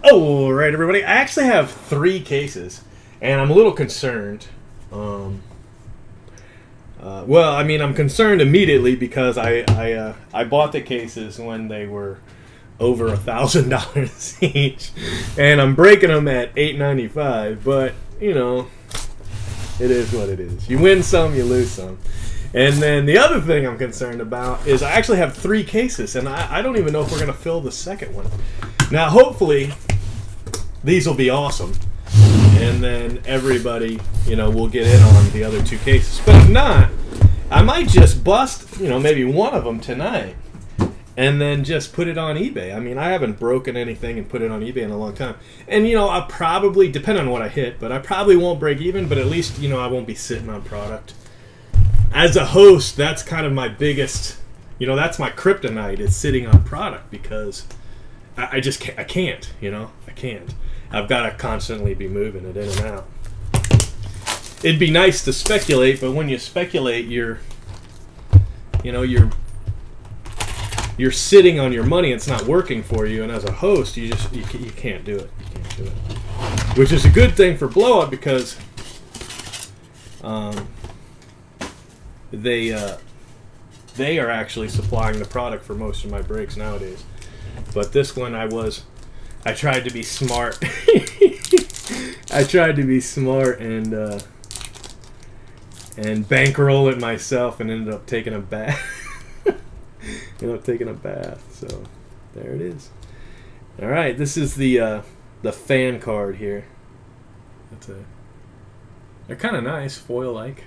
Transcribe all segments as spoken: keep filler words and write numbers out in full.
All right, everybody. I actually have three cases, and I'm a little concerned. Um, uh, well, I mean, I'm concerned immediately because I I, uh, I bought the cases when they were over a thousand dollars each, and I'm breaking them at eight ninety-five. But you know, it is what it is. You win some, you lose some. And then the other thing I'm concerned about is I actually have three cases, and I, I don't even know if we're going to fill the second one. Now, hopefully, these will be awesome, and then everybody, you know, will get in on the other two cases. But if not, I might just bust, you know, maybe one of them tonight, and then just put it on eBay. I mean, I haven't broken anything and put it on eBay in a long time. And, you know, I'll probably, depending on what I hit, but I probably won't break even, but at least, you know, I won't be sitting on product. As a host, that's kind of my biggest, you know, that's my kryptonite is sitting on product because I, I just can't, I can't, you know, I can't. I've got to constantly be moving it in and out. It'd be nice to speculate, but when you speculate, you're, you know, you're, you're sitting on your money. It's not working for you, and as a host, you just, you, you can't do it. You can't do it. Which is a good thing for Blow Up because, um. They uh, they are actually supplying the product for most of my breaks nowadays. But this one I was, I tried to be smart. I tried to be smart and uh, and bankroll it myself, and ended up taking a bath. ended up taking a bath. So there it is. All right, this is the uh, the fan card here. That's a. They're kind of nice, foil-like.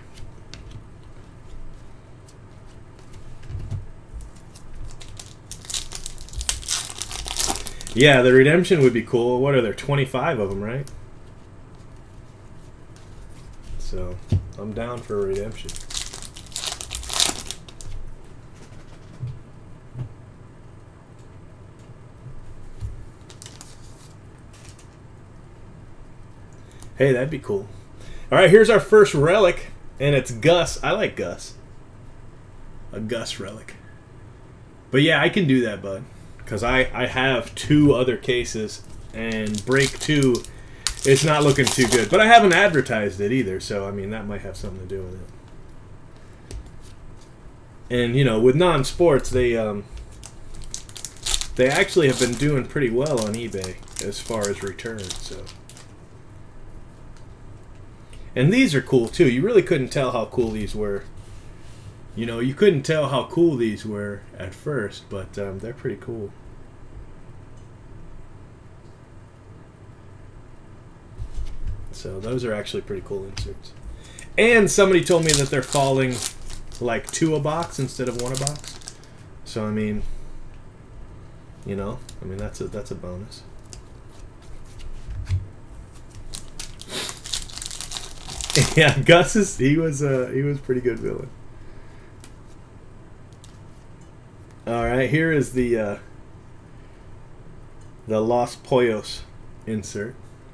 Yeah, the redemption would be cool. What are there? twenty-five of them, right? So, I'm down for a redemption. Hey, that'd be cool. All right, here's our first relic, and it's Gus. I like Gus. A Gus relic. But yeah, I can do that, bud. Because I, I have two other cases, and break two, it's not looking too good. But I haven't advertised it either, so I mean, that might have something to do with it. And, you know, with non-sports, they, um, they actually have been doing pretty well on eBay as far as returns, so. And these are cool, too. You really couldn't tell how cool these were. You know, you couldn't tell how cool these were at first, but um, they're pretty cool. So those are actually pretty cool inserts. And somebody told me that they're falling like two a box instead of one a box. So I mean, you know, I mean that's a that's a bonus. Yeah, Gus is he was uh he was a pretty good villain. All right, here is the uh, the Los Pollos insert.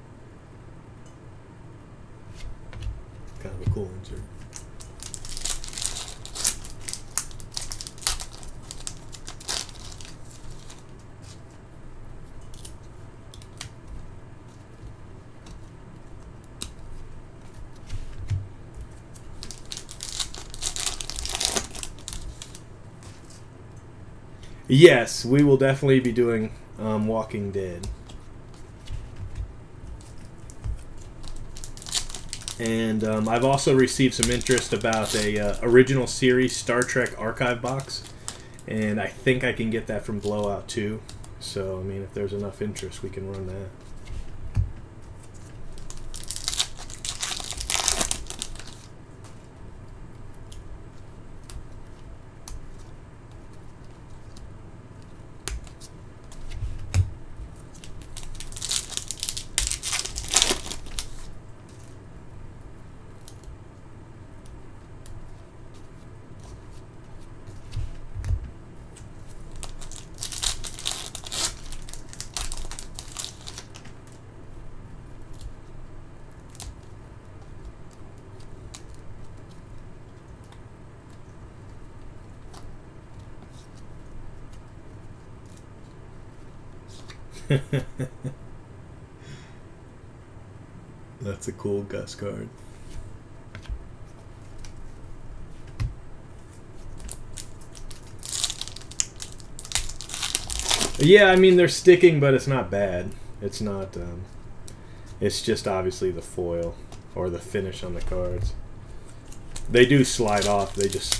Kind of a cool insert. Yes, we will definitely be doing um, Walking Dead. And um, I've also received some interest about a uh, original series Star Trek archive box. And I think I can get that from Blowout too. So, I mean, if there's enough interest, we can run that. That's a cool Gus card. Yeah, I mean, they're sticking, but it's not bad. It's not, um, it's just obviously the foil or the finish on the cards. They do slide off, they just,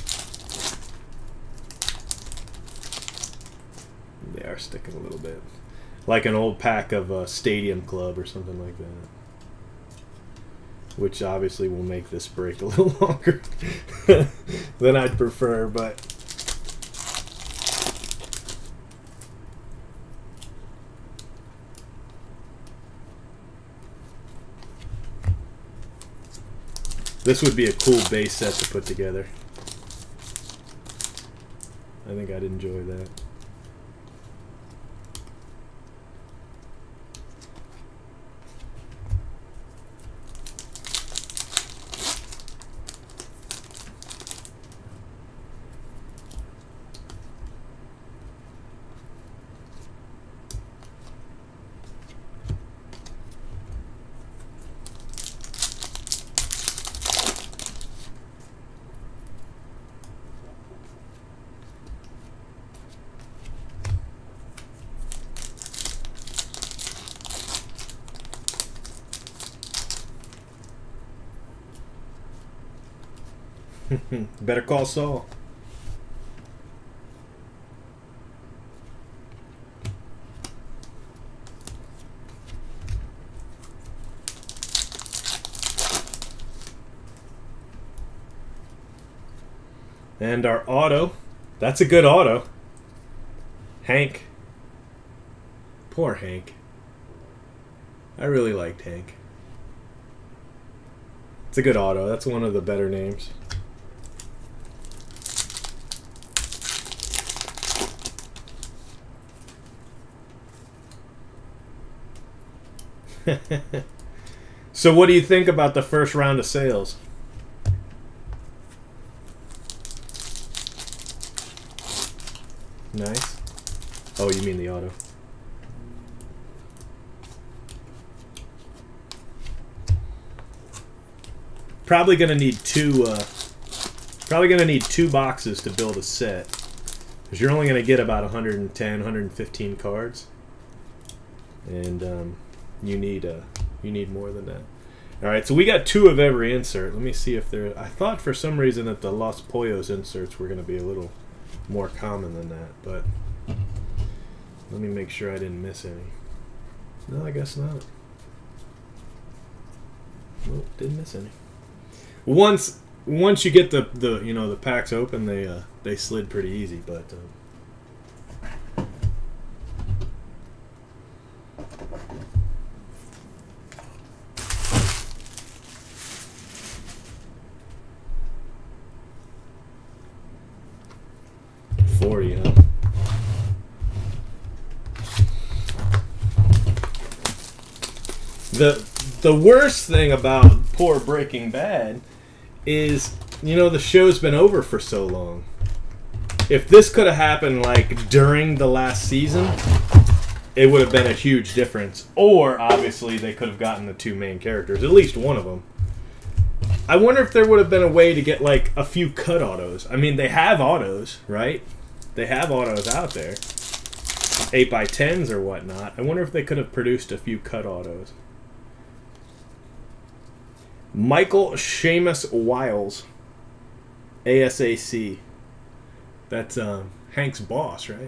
they are sticking a little bit. Like an old pack of uh, Stadium Club or something like that. Which obviously will make this break a little longer than I'd prefer, but... This would be a cool base set to put together. I think I'd enjoy that. Better call Saul. And our auto. That's a good auto. Hank. Poor Hank. I really liked Hank. It's a good auto. That's one of the better names. So what do you think about the first round of sales? Nice. Oh, you mean the auto. Probably gonna need two uh, probably gonna need two boxes to build a set. Because you're only gonna get about one hundred ten, one hundred fifteen cards. And um You need uh, you need more than that. All right, so we got two of every insert. Let me see if there. I thought for some reason that the Los Pollos inserts were going to be a little more common than that, but let me make sure I didn't miss any. No, I guess not. Nope, didn't miss any. Once once you get the the you know the packs open, they uh, they slid pretty easy, but. Um, forty, huh? The the worst thing about poor Breaking Bad is, you know, the show's been over for so long. If this could have happened like during the last season, it would have been a huge difference. Or obviously they could have gotten the two main characters, at least one of them. I wonder if there would have been a way to get like a few cut autos. I mean, they have autos, right? They have autos out there, eight by tens or whatnot. I wonder if they could have produced a few cut autos. Michael Seamus Wiles, A S A C. That's um, Hank's boss, right?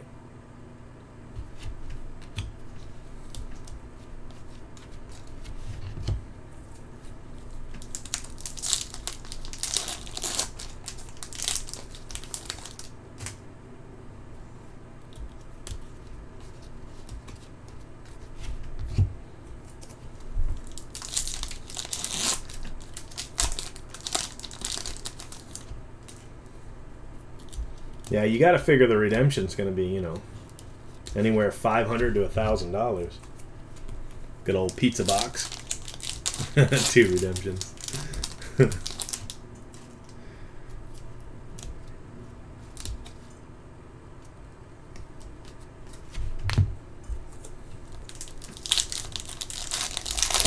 Yeah, you got to figure the redemption's going to be, you know, anywhere five hundred to a thousand dollars. Good old pizza box. Two redemptions.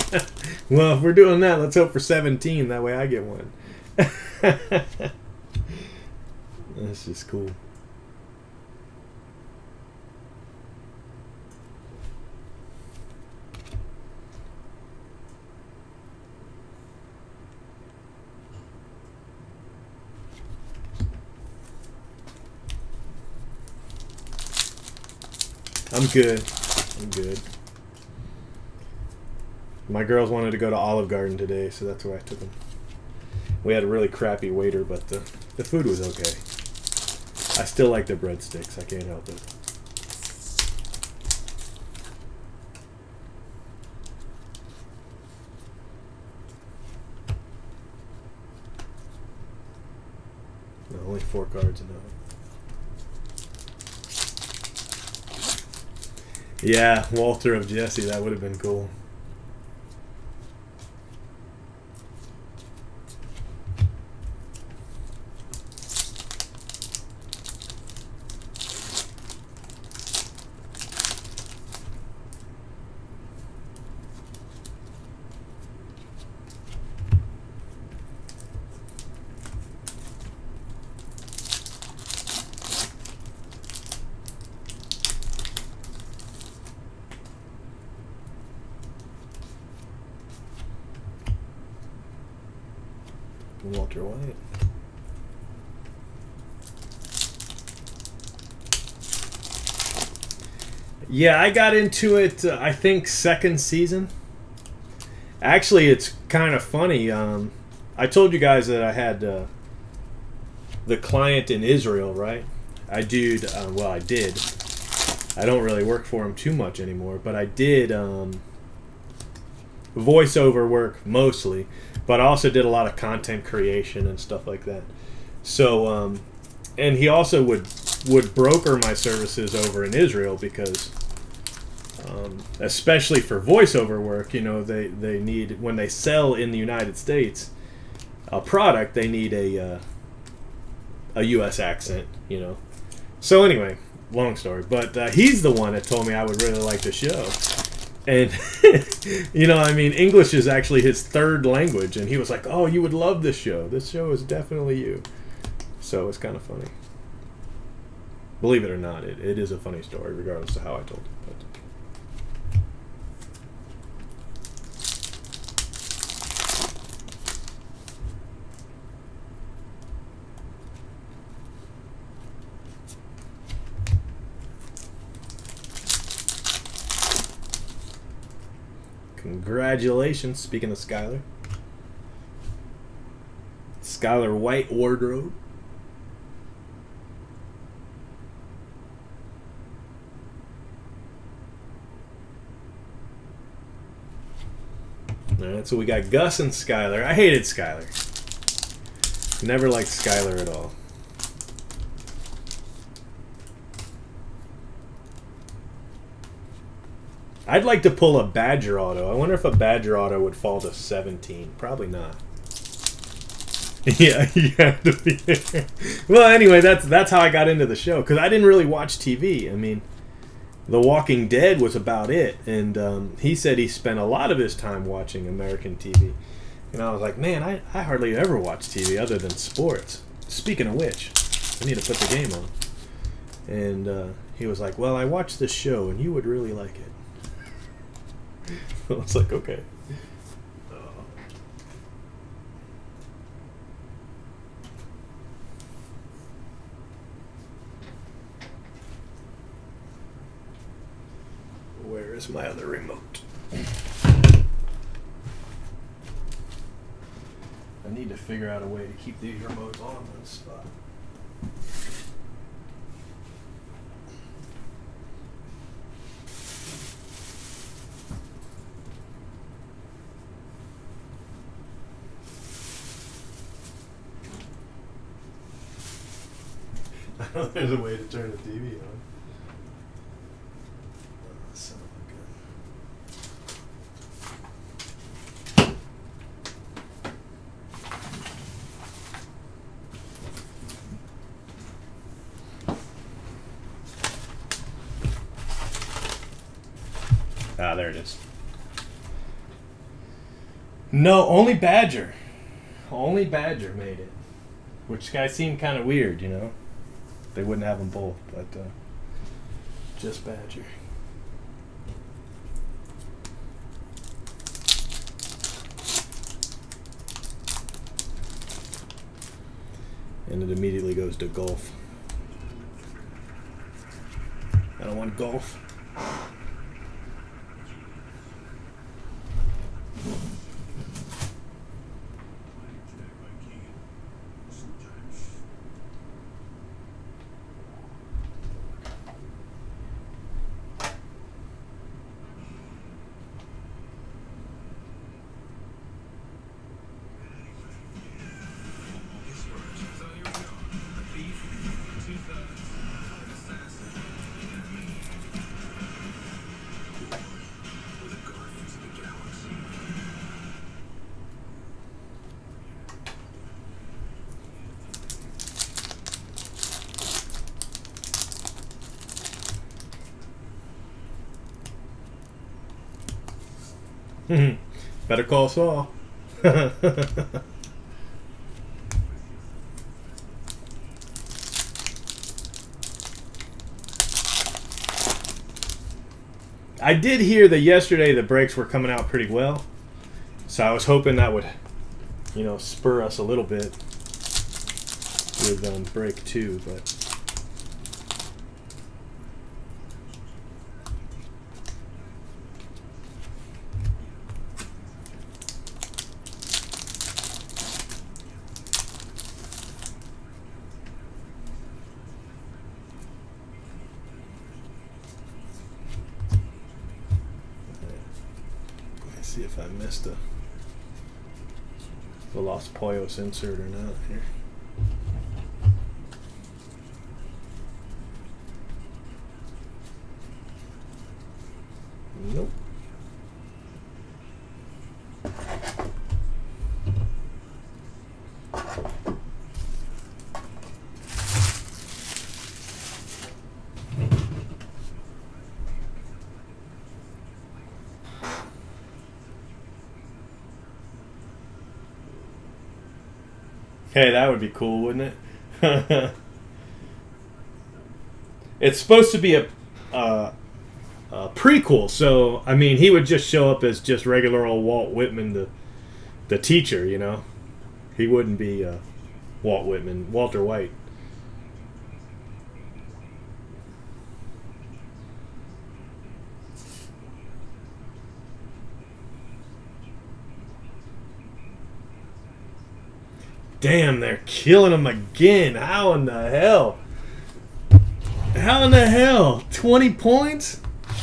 Well, if we're doing that, let's hope for seventeen. That way I get one. That's just cool. I'm good. I'm good. My girls wanted to go to Olive Garden today, so that's where I took them. We had a really crappy waiter, but the, the food was okay. I still like the breadsticks. I can't help it. No, only four cards enough. Yeah, Walter of Jesse, that would have been cool. Walter White. Yeah, I got into it, uh, I think, second season. Actually, it's kind of funny. Um, I told you guys that I had uh, the client in Israel, right? I did, uh, well, I did. I don't really work for him too much anymore, but I did um, voiceover work mostly. But I also did a lot of content creation and stuff like that. So, um, and he also would would broker my services over in Israel because, um, especially for voiceover work, you know, they, they need, when they sell in the United States a product, they need a, uh, a U S accent, you know. So anyway, long story. But uh, he's the one that told me I would really like the show. And, you know, I mean, English is actually his third language. And he was like, oh, you would love this show. This show is definitely you. So it's kind of funny. Believe it or not, it, it is a funny story, regardless of how I told it. But. Congratulations, speaking of Skylar. Skylar White wardrobe. Alright, so we got Gus and Skylar. I hated Skylar. Never liked Skylar at all. I'd like to pull a Badger auto. I wonder if a Badger auto would fall to seventeen. Probably not. Yeah, you have to be there. Well, anyway, that's that's how I got into the show. Because I didn't really watch T V. I mean, The Walking Dead was about it. And um, he said he spent a lot of his time watching American T V. And I was like, man, I, I hardly ever watch T V other than sports. Speaking of which, I need to put the game on. And uh, he was like, well, I watched this show, and you would really like it. I was like, okay. Where is my other remote? I need to figure out a way to keep these remotes on one spot. There's a way to turn the T V on. Oh, son of a gun. Ah, there it is. No, only Badger. Only Badger made it. Which guy seemed kind of weird, you know? They wouldn't have them both, but uh, just Badger. And it immediately goes to golf. I don't want golf. Better call Saul. I did hear that yesterday the breaks were coming out pretty well, so I was hoping that would, you know, spur us a little bit with um, break two, but. See if I missed a the Los Pollos insert or not here. Nope. Hey, that would be cool, wouldn't it? It's supposed to be a, uh, a prequel, so I mean, he would just show up as just regular old Walt Whitman, the the teacher, you know. He wouldn't be uh, Walt Whitman, Walter White. Damn, they're killing him again. How in the hell? How in the hell? twenty points?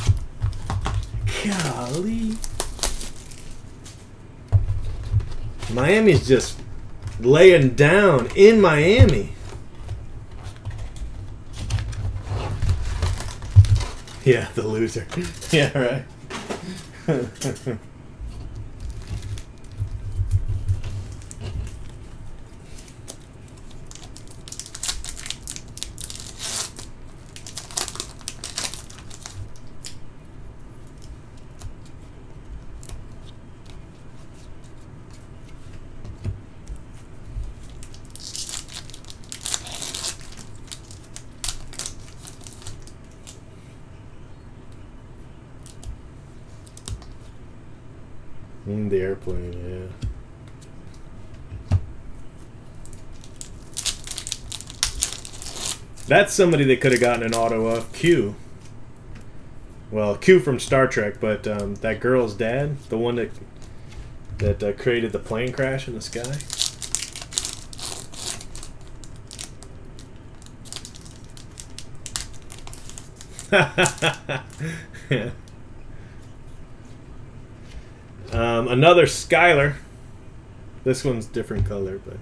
Golly. Miami's just laying down in Miami. Yeah, the loser. Yeah, right. In the airplane, yeah. That's somebody that could have gotten an auto of. Q. Well, Q from Star Trek, but um, that girl's dad, the one that that uh, created the plane crash in the sky. Yeah. Um, another Skylar. This one's different color, but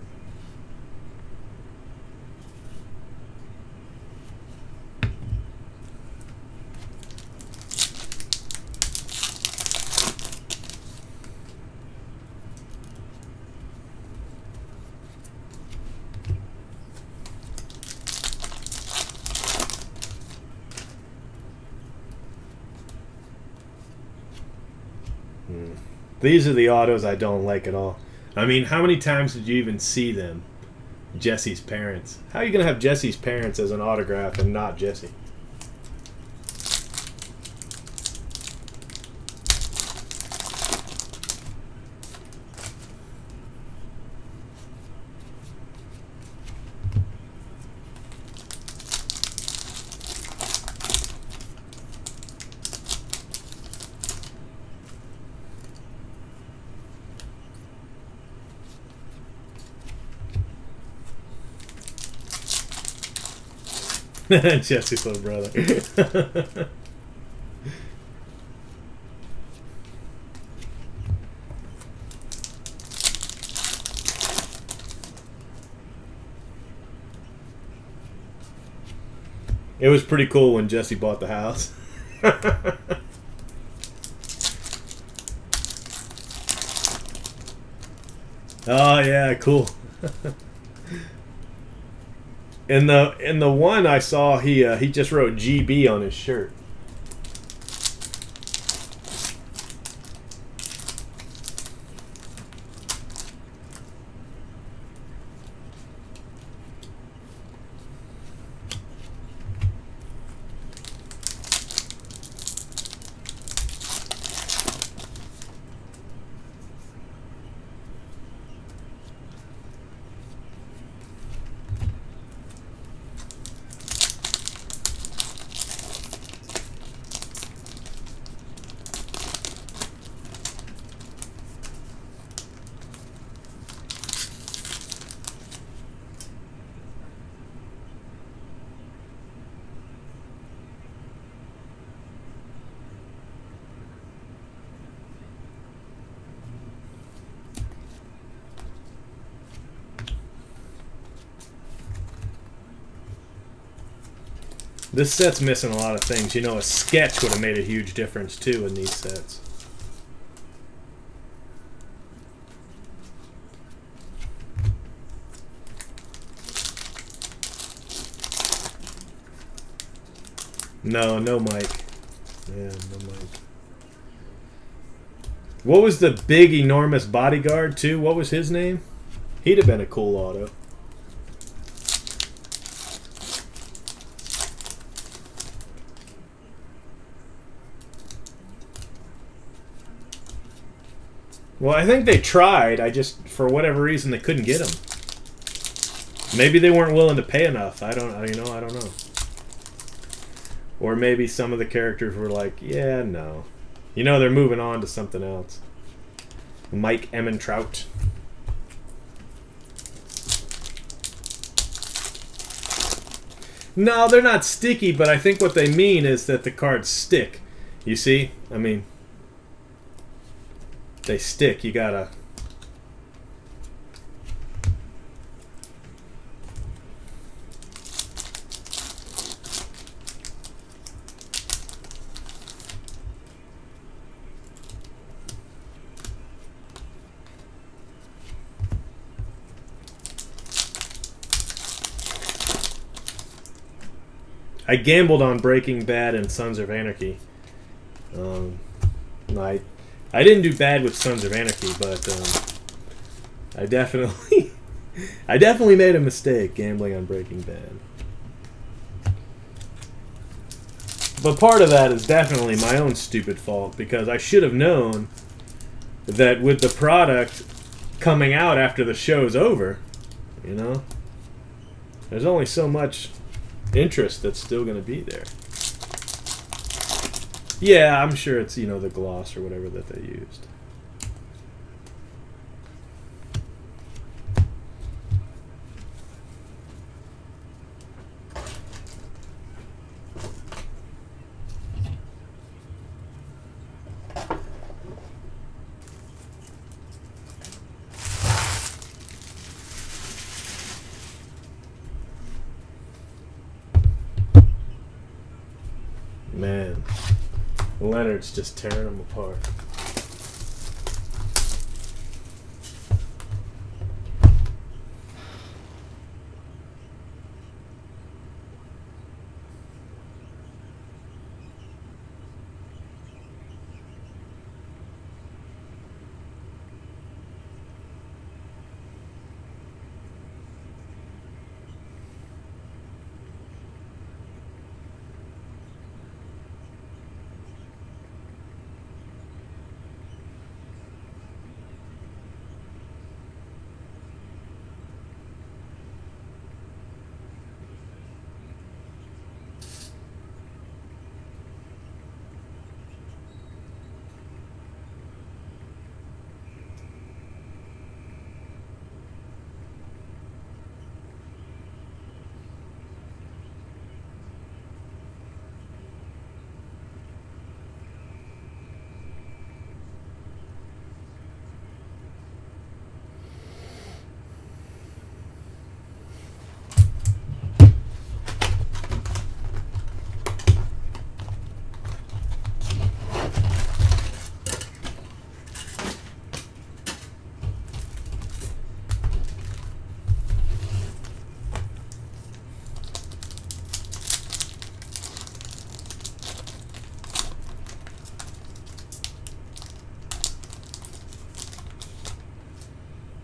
These are the autos I don't like at all. I mean, how many times did you even see them? Jesse's parents. How are you going to have Jesse's parents as an autograph and not Jesse? Jesse's little brother. It was pretty cool when Jesse bought the house. Oh yeah, cool. In the in the one I saw, he uh, he just wrote G B on his shirt. This set's missing a lot of things. You know, a sketch would have made a huge difference, too, in these sets. No, no mic. Yeah, no mic. What was the big, enormous bodyguard, too? What was his name? He'd have been a cool auto. Well, I think they tried. I just, for whatever reason, they couldn't get them. Maybe they weren't willing to pay enough. I don't, you know, I don't know. Or maybe some of the characters were like, yeah, no. You know, they're moving on to something else. Mike Ementrout. No, they're not sticky, but I think what they mean is that the cards stick. You see? I mean... they stick. You gotta... I gambled on Breaking Bad and Sons of Anarchy. Um, I... I didn't do bad with Sons of Anarchy, but um, I definitely, I definitely made a mistake gambling on Breaking Bad. But part of that is definitely my own stupid fault, because I should have known that with the product coming out after the show's over, you know, there's only so much interest that's still going to be there. Yeah, I'm sure it's, you know, the gloss or whatever that they used. Man. Leonard's just tearing them apart.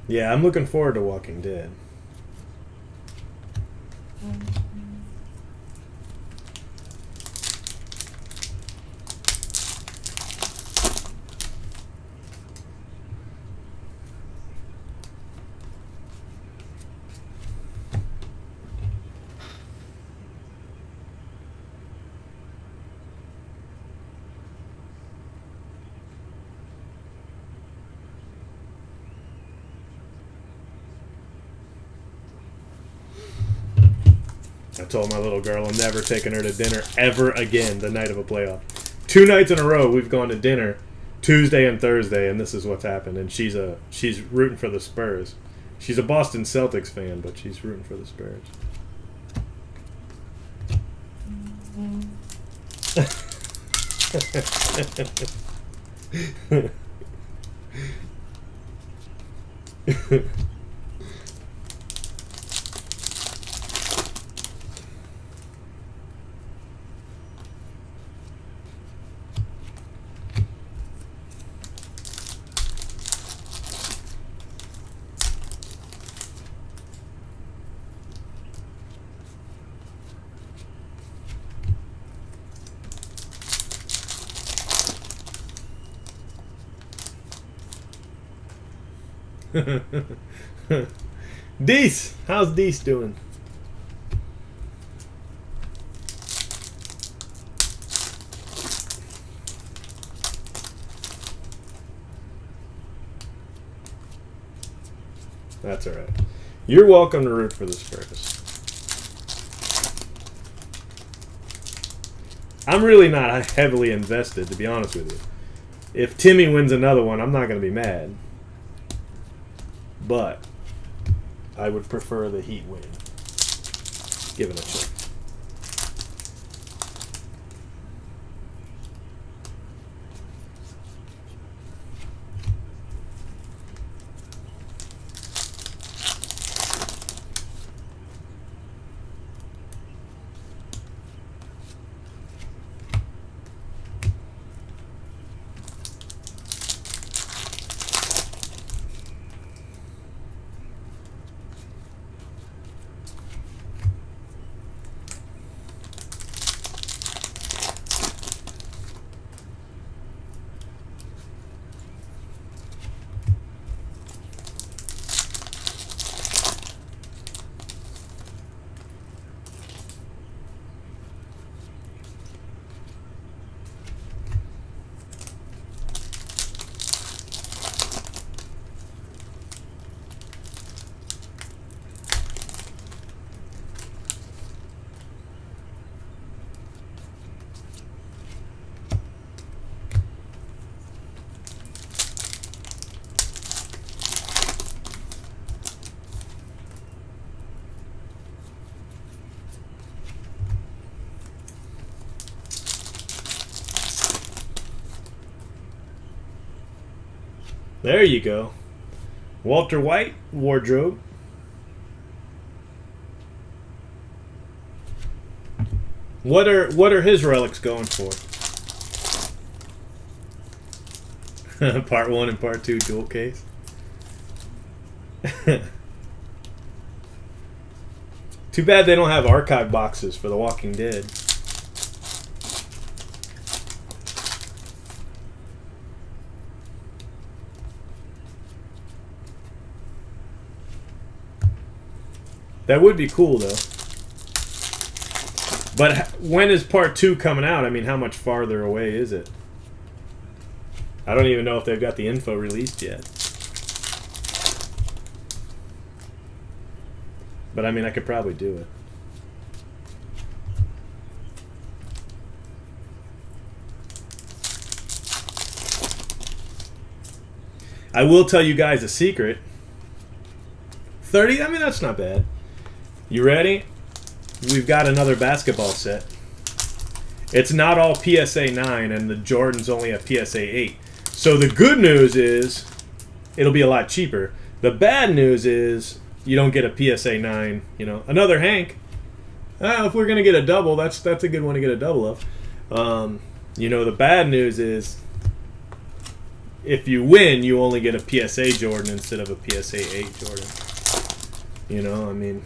Yeah, I'm looking forward to Walking Dead. I told my little girl I'm never taking her to dinner ever again the night of a playoff. Two nights in a row we've gone to dinner, Tuesday and Thursday, and this is what's happened. And she's a she's rooting for the Spurs. She's a Boston Celtics fan, but she's rooting for the Spurs. Deese, how's Deese doing? That's all right. You're welcome to root for the Spurs. I'm really not heavily invested, to be honest with you. If Timmy wins another one, I'm not going to be mad. But I would prefer the Heat win. Give it a shot. There you go. Walter White, wardrobe. What are what are his relics going for? Part one and part two dual case. Too bad they don't have archive boxes for The Walking Dead. That would be cool, though. But when is part two coming out? I mean, how much farther away is it? I don't even know if they've got the info released yet. But I mean, I could probably do it. I will tell you guys a secret. thirty? I mean, that's not bad. You ready? We've got another basketball set. It's not all P S A nine, and the Jordan's only a P S A eight. So the good news is it'll be a lot cheaper. The bad news is you don't get a P S A nine. You know, another Hank. Uh, if we're gonna get a double, that's that's a good one to get a double of. Um, you know, the bad news is if you win, you only get a P S A Jordan instead of a P S A eight Jordan. You know, I mean,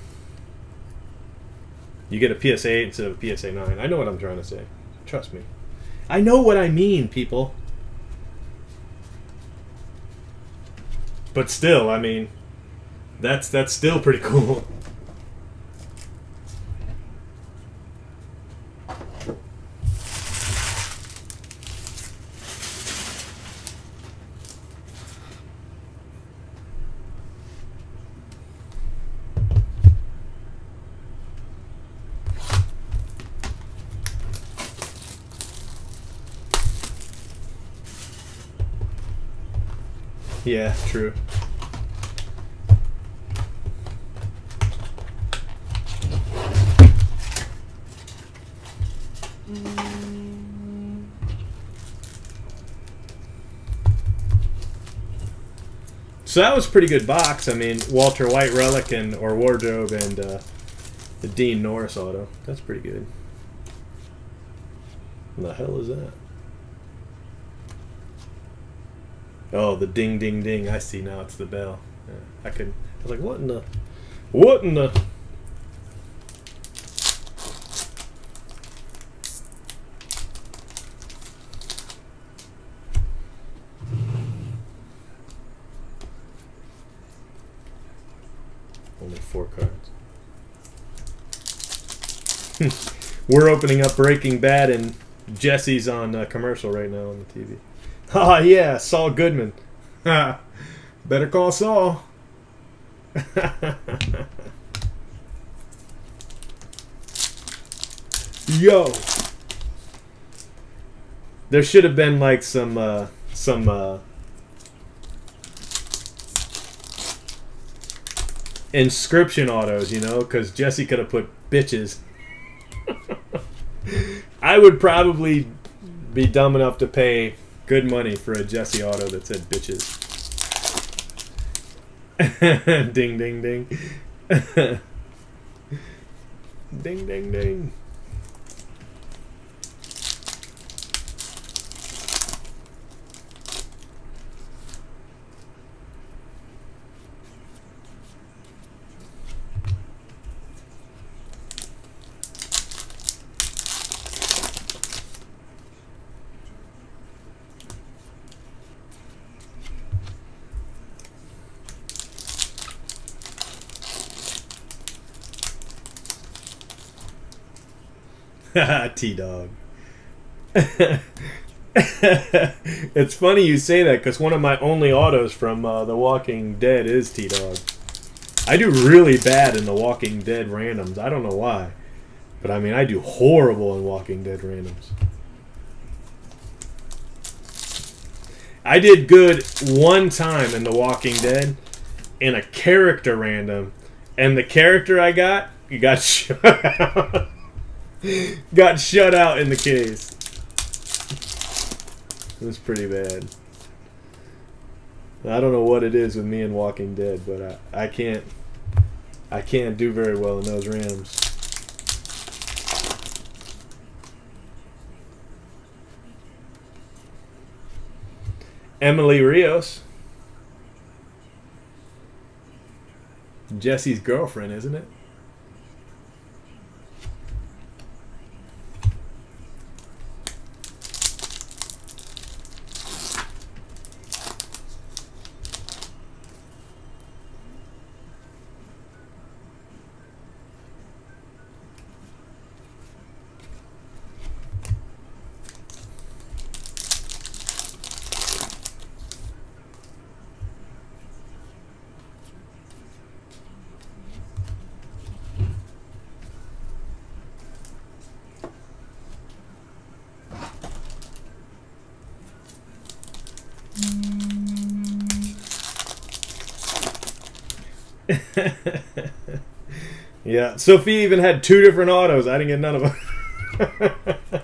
you get a P S A eight instead of a P S A nine. I know what I'm trying to say. Trust me. I know what I mean, people. But still, I mean, that's that's still pretty cool. Yeah, true. So that was a pretty good box. I mean, Walter White relic and or wardrobe and uh, the Dean Norris auto. That's pretty good. What the hell is that? Oh, the ding, ding, ding. I see now. It's the bell. Yeah, I could. I was like, what in the? What in the? Only four cards. We're opening up Breaking Bad, and Jesse's on a commercial right now on the T V. Ah, yeah, Saul Goodman. Better call Saul. Yo. There should have been like some, uh, some, uh, inscription autos, you know, because Jesse could have put bitches. I would probably be dumb enough to pay good money for a Jesse auto that said bitches. Ding, ding, ding. Ding, ding, ding. T-Dog. It's funny you say that because one of my only autos from uh, The Walking Dead is T-Dog. I do really bad in The Walking Dead randoms. I don't know why. But I mean, I do horrible in Walking Dead randoms. I did good one time in The Walking Dead in a character random. And the character I got, you got shut out. Got shut out in the case. It was pretty bad. I don't know what it is with me and Walking Dead, but I, I can't I can't do very well in those rams. Emily Rios. Jesse's girlfriend, isn't it? Yeah, Sophie even had two different autos. I didn't get none of them.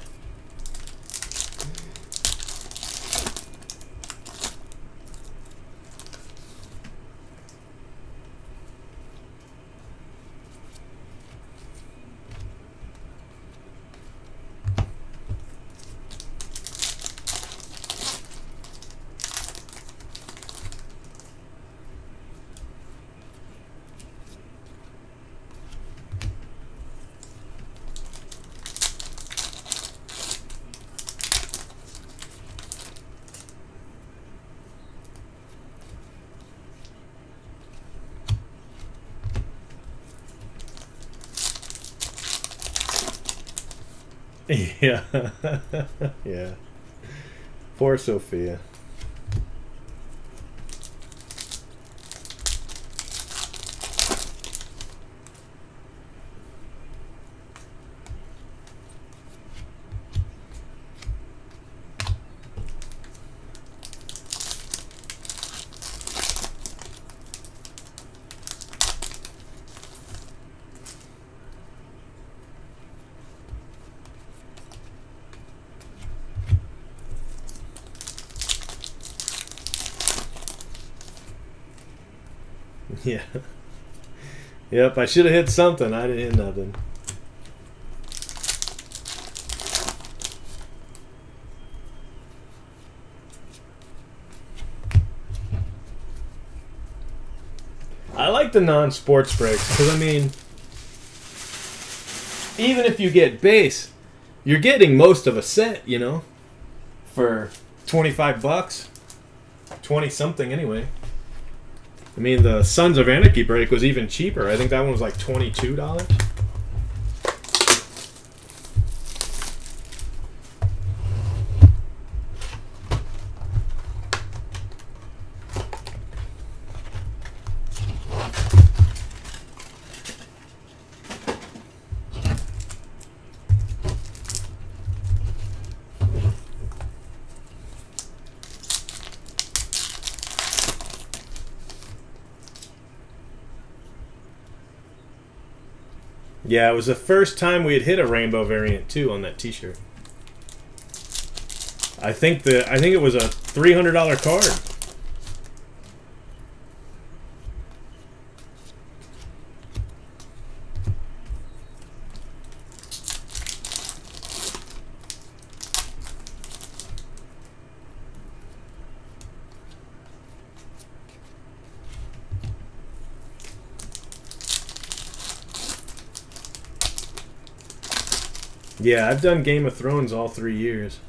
Yeah. Yeah. Poor Sophia. Yeah. Yep, I should have hit something. I didn't hit nothing. I like the non-sports breaks because, I mean, even if you get base, you're getting most of a set, you know, for twenty-five bucks. twenty something anyway. I mean, the Sons of Anarchy break was even cheaper. I think that one was like twenty-two dollars. Yeah, it was the first time we had hit a rainbow variant too on that T-shirt. I think the I think it was a three hundred dollar card. Yeah, I've done Game of Thrones all three years.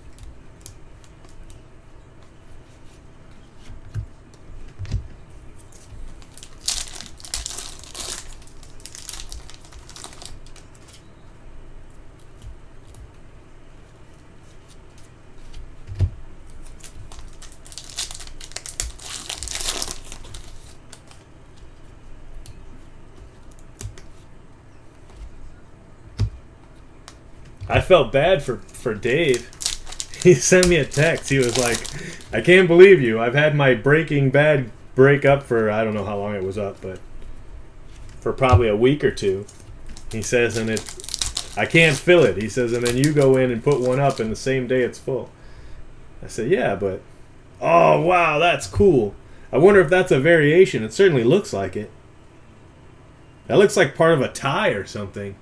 I felt bad for, for Dave. He sent me a text. He was like, I can't believe you. I've had my Breaking Bad break up for, I don't know how long it was up, but for probably a week or two. He says, and it, I can't fill it. He says, and then you go in and put one up and the same day it's full. I said, yeah, but, oh, wow, that's cool. I wonder if that's a variation. It certainly looks like it. That looks like part of a tie or something.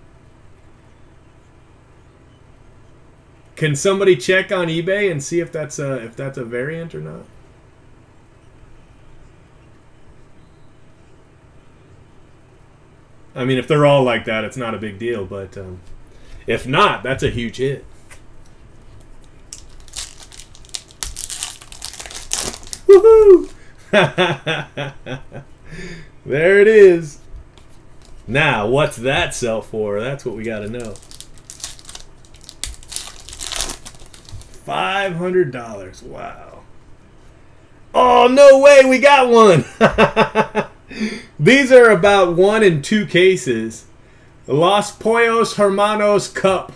Can somebody check on eBay and see if that's a if that's a variant or not? I mean, if they're all like that, it's not a big deal. But um, if not, that's a huge hit. Woohoo! There it is. Now, what's that sell for? That's what we got to know. five hundred dollars. Wow. Oh, no way. We got one. These are about one in two cases. Los Pollos Hermanos Cup.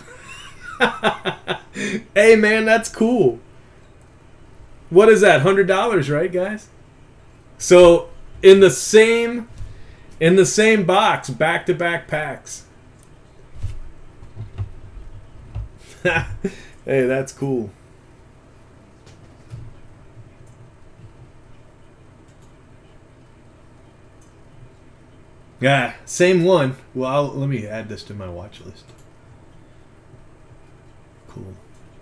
Hey, man, that's cool. What is that? one hundred dollars, right, guys? So, in the same in the same box, back-to-back packs. Hey, that's cool. Yeah, same one. Well, I'll, let me add this to my watch list. Cool.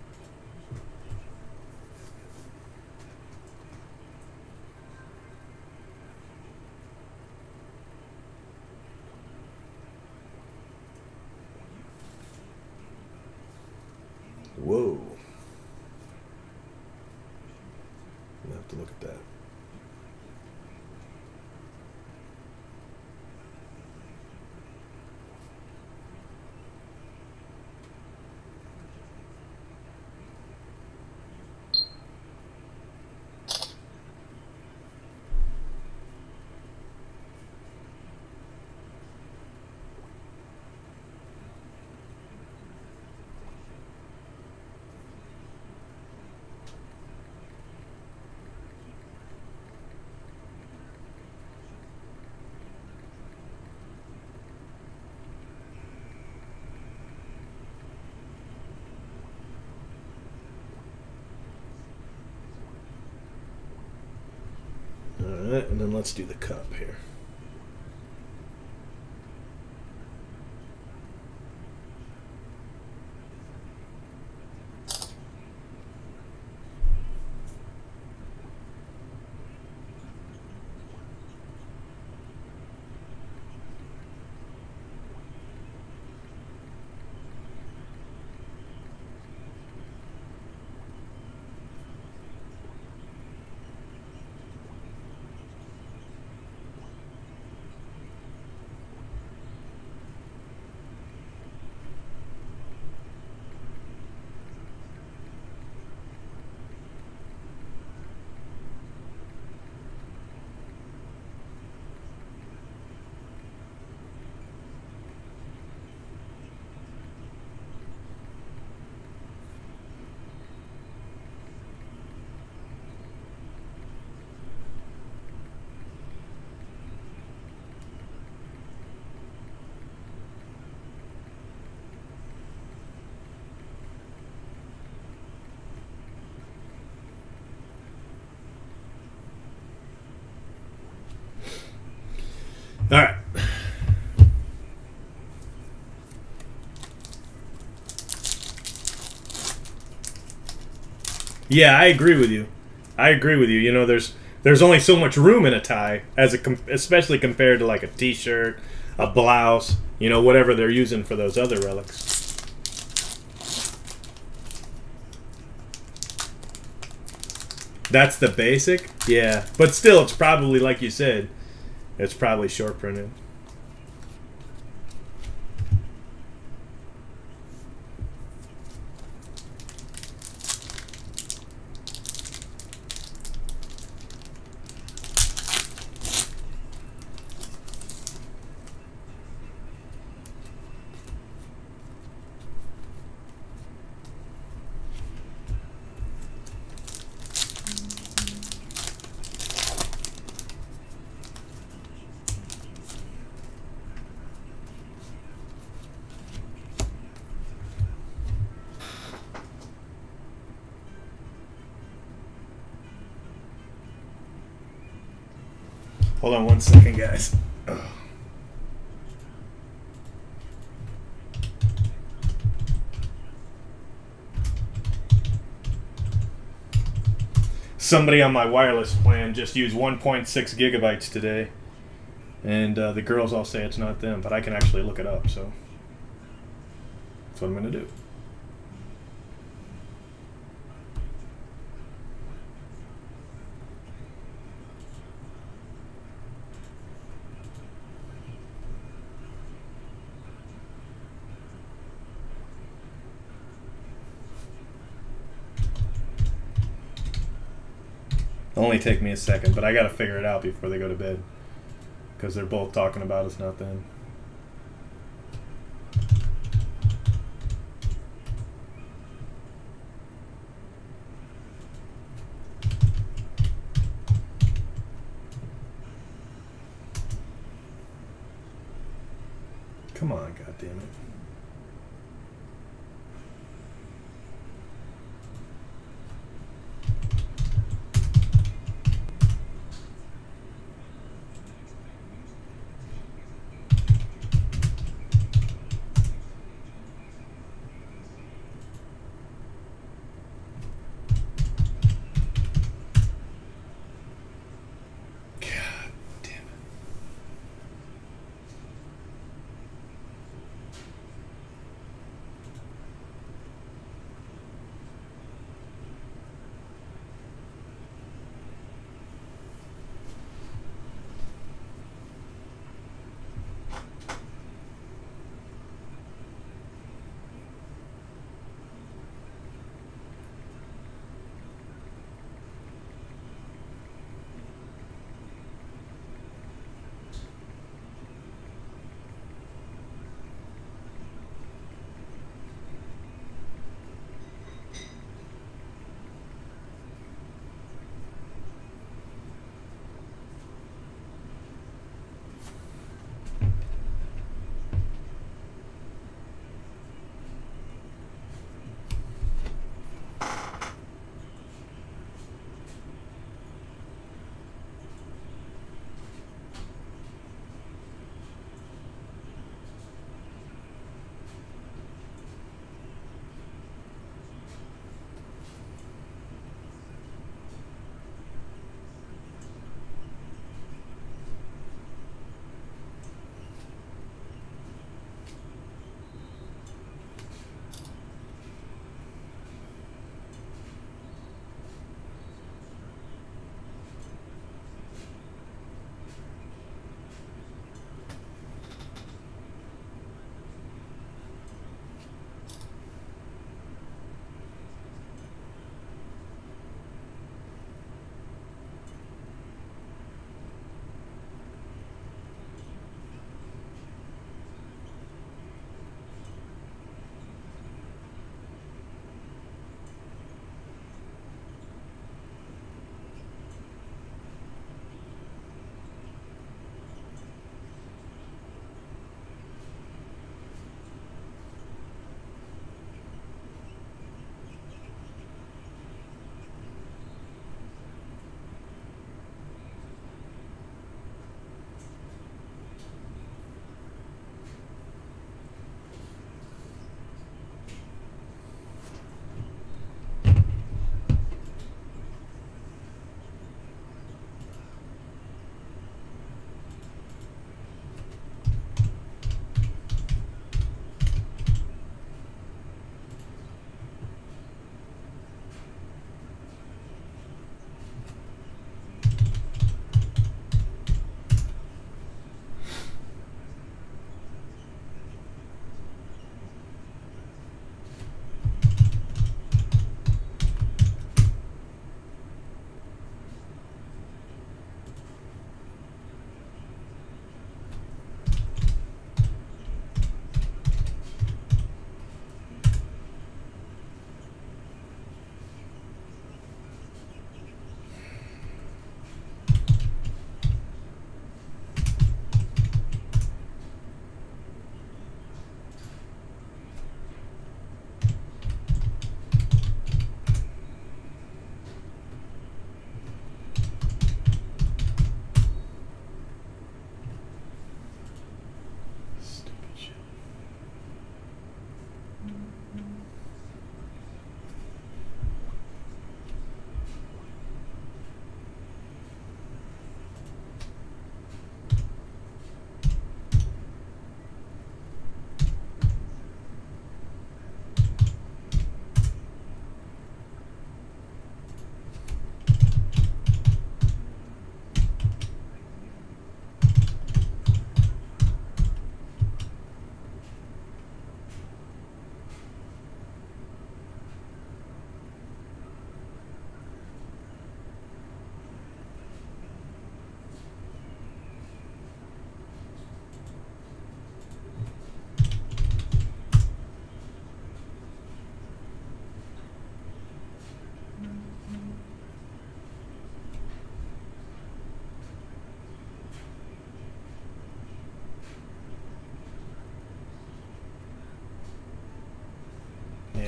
Whoa. I'll have to look at that. Alright, and then let's do the cup here. All right. Yeah, I agree with you. I agree with you. You know, there's there's only so much room in a tie, as a com especially compared to like a T-shirt, a blouse, you know, whatever they're using for those other relics. That's the basic? Yeah. But still, it's probably, like you said, it's probably short printed. Hold on one second, guys. Ugh. Somebody on my wireless plan just used one point six gigabytes today, and uh, the girls all say it's not them, but I can actually look it up, so that's what I'm going to do. Only take me a second, but I gotta figure it out before they go to bed, because they're both talking about it's not them. Come on, goddammit.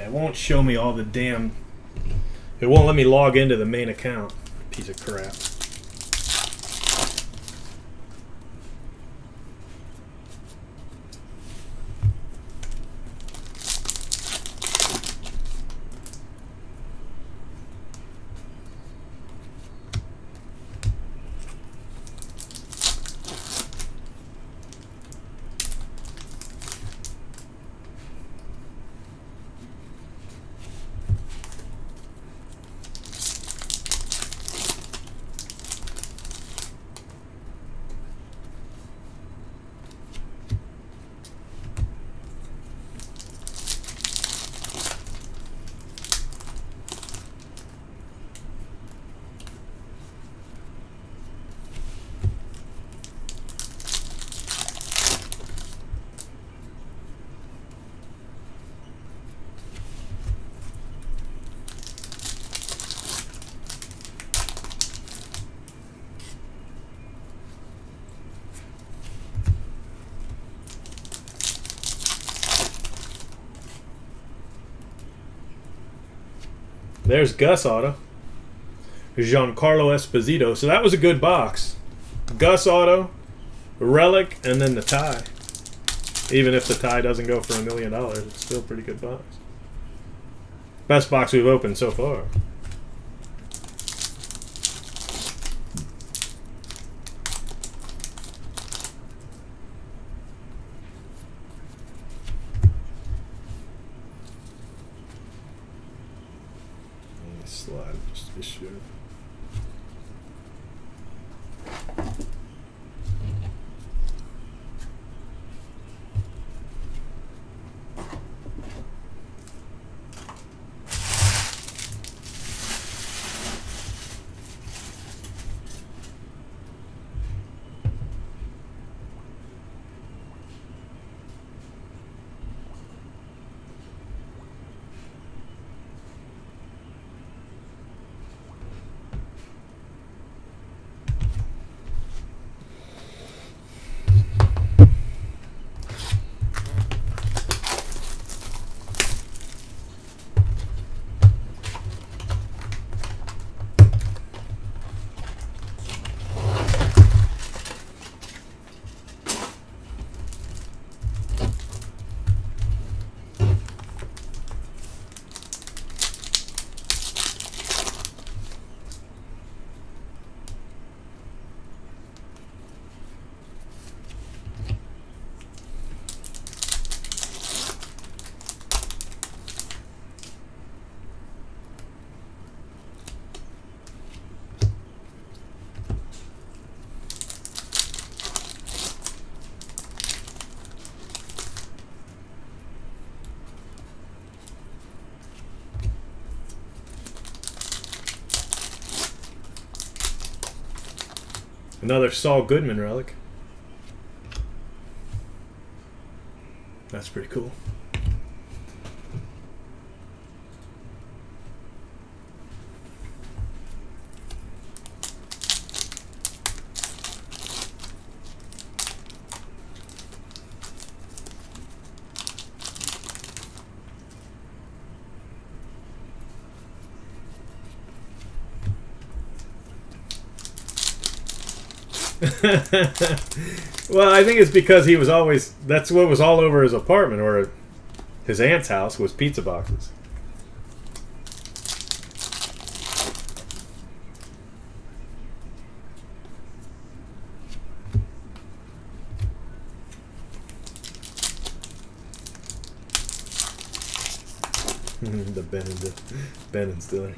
Yeah, it won't show me all the damn... It won't let me log into the main account. Piece of crap. There's Gus Auto. Giancarlo Esposito. So that was a good box. Gus Auto, Relic, and then the tie. Even if the tie doesn't go for a million dollars, it's still a pretty good box. Best box we've opened so far. Slide just to be sure. Another Saul Goodman relic. That's pretty cool. Well, I think it's because he was always, that's what was all over his apartment or his aunt's house was pizza boxes. The Ben and the Ben and Stiller.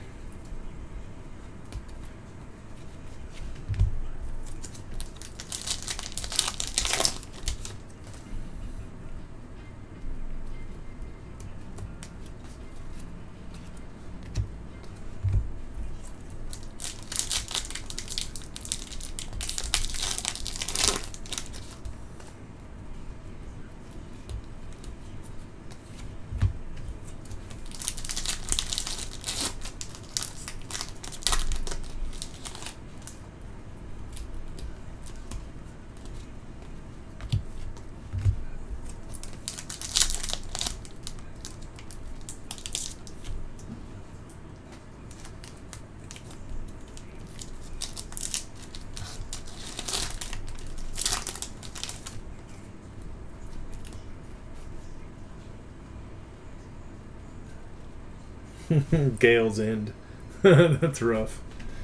Gale's End. That's rough.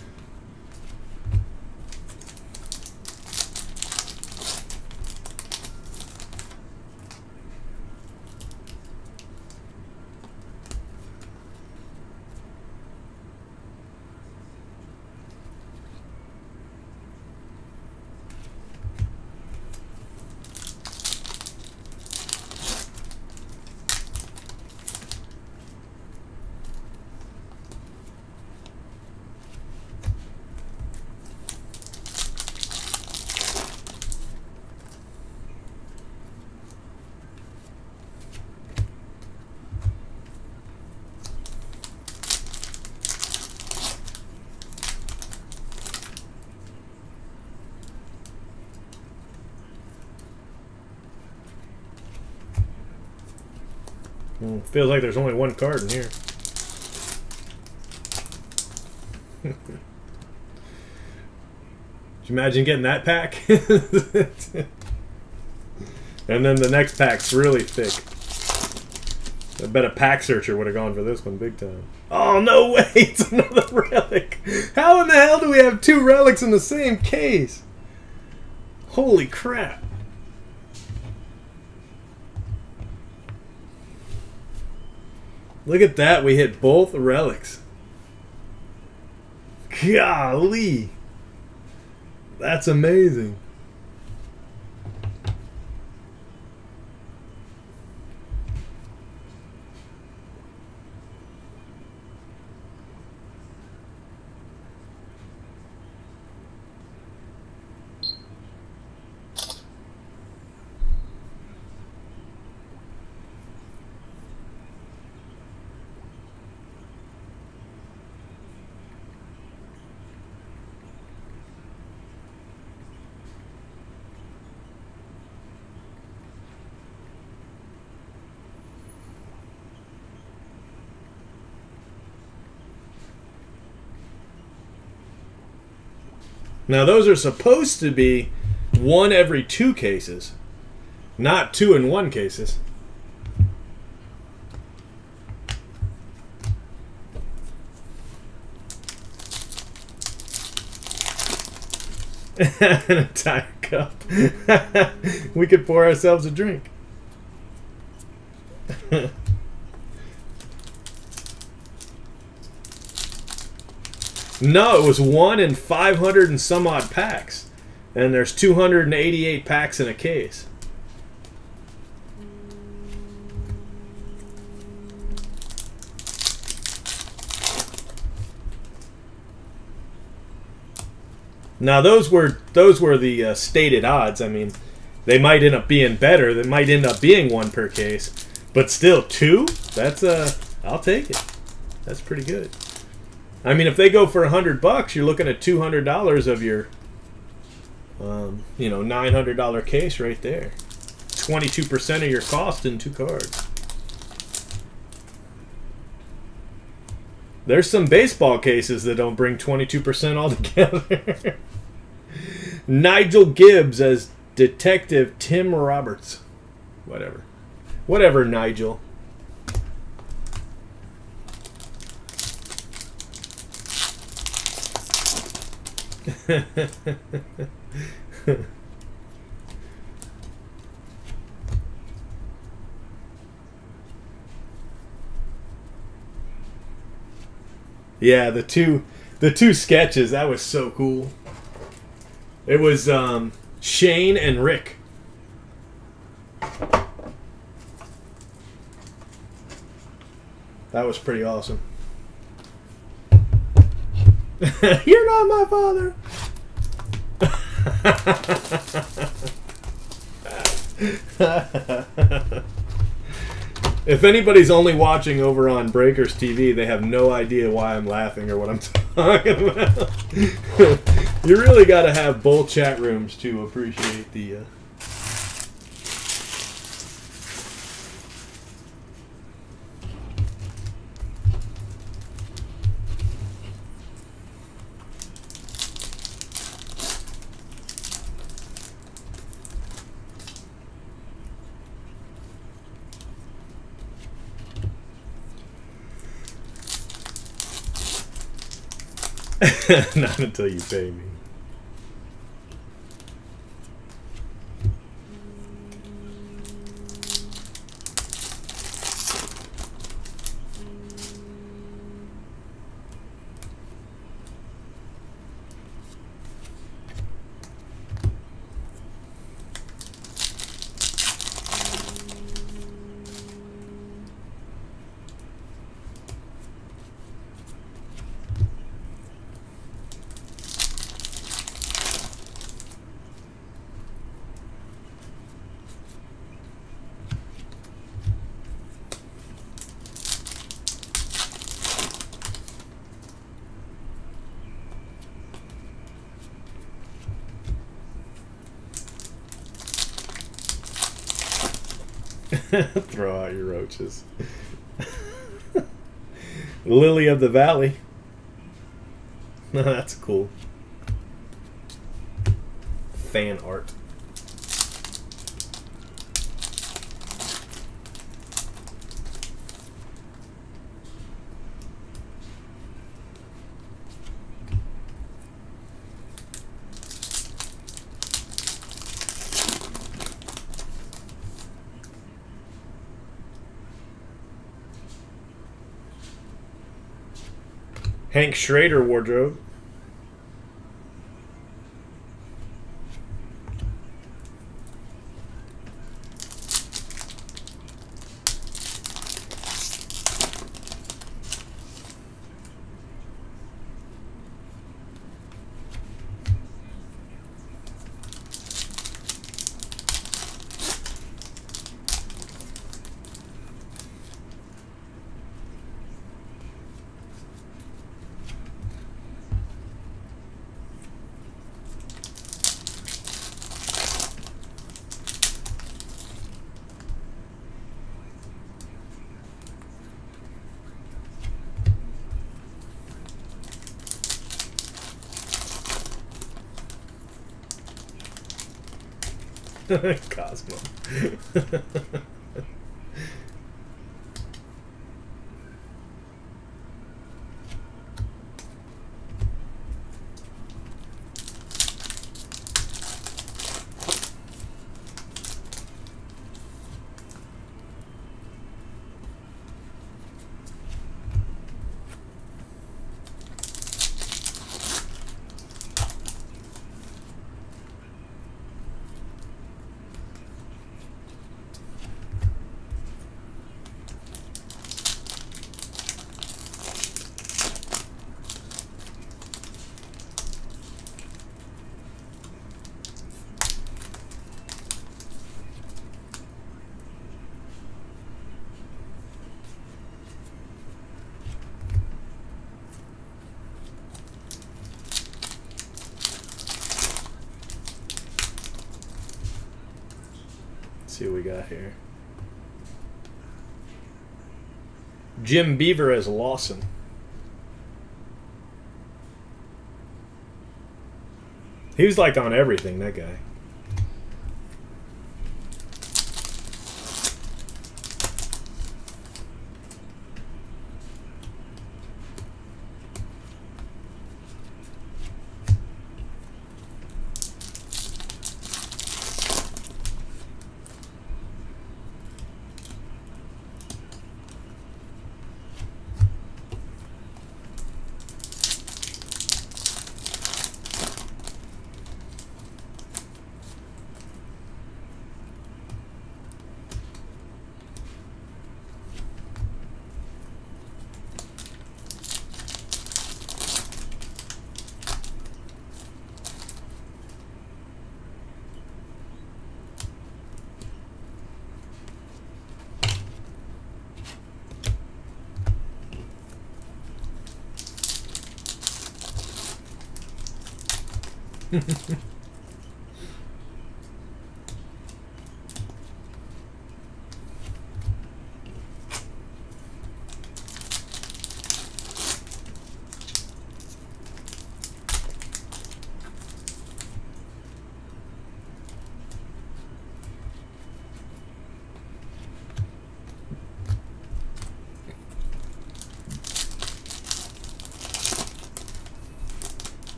Mm, feels like there's only one card in here. Could you imagine getting that pack? And then the next pack's really thick. I bet a pack searcher would have gone for this one big time. Oh, no way! It's another relic! How in the hell do we have two relics in the same case? Holy crap. Look at that, we hit both relics. Golly. That's amazing. Now those are supposed to be one every two cases, not two in one cases. And a Diet Cup. We could pour ourselves a drink. No, it was one in five hundred and some odd packs. And there's two hundred eighty-eight packs in a case. Now those were those were the uh, stated odds. I mean, they might end up being better. They might end up being one per case, but still two. That's uh, I'll take it. That's pretty good. I mean, if they go for a hundred bucks, you're looking at two hundred dollars of your, um, you know, nine hundred dollar case right there. Twenty-two percent of your cost in two cards. There's some baseball cases that don't bring twenty-two percent altogether. Nigel Gibbs as Detective Tim Roberts. Whatever. Whatever, Nigel. Yeah, the two the two sketches, that was so cool. It was um, Shane and Rick. That was pretty awesome. You're not my father. If anybody's only watching over on Breakers T V, they have no idea why I'm laughing or what I'm talking about. You really got to have both chat rooms to appreciate the... Uh... Not until you pay me. Throw out your roaches. Lily of the Valley. That's cool. Fan art. Hank Schrader wardrobe. Cosmo. See what we got here. Jim Beaver as Lawson. He was like on everything, that guy.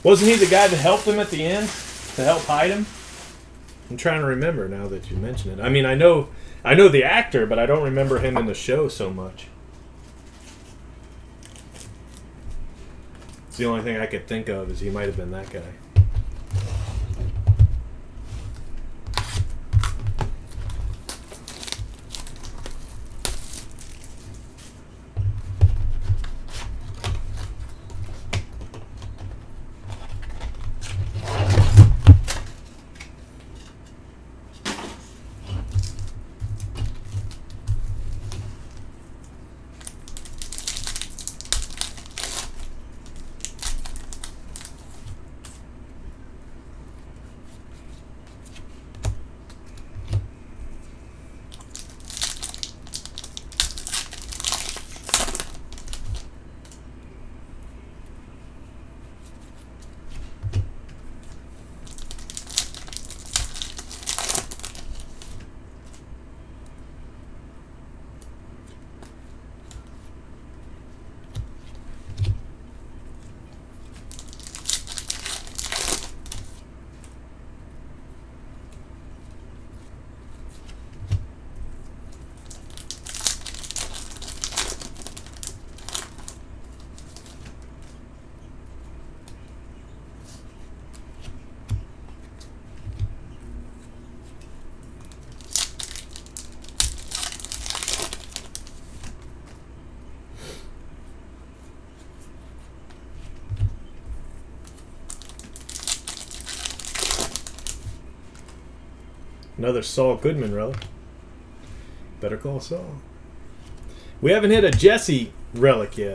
Wasn't he the guy that helped him at the end to help hide him? I'm trying to remember now that you mention it. I mean, I know, I know the actor, but I don't remember him in the show so much. It's the only thing I could think of is he might have been that guy. Another Saul Goodman relic. Better Call Saul. We haven't hit a Jesse relic yet.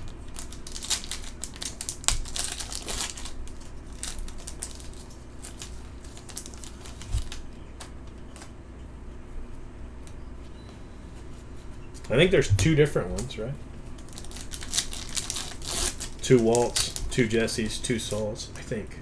I think there's two different ones, right? Two Walts, two Jessys, two Sauls, I think.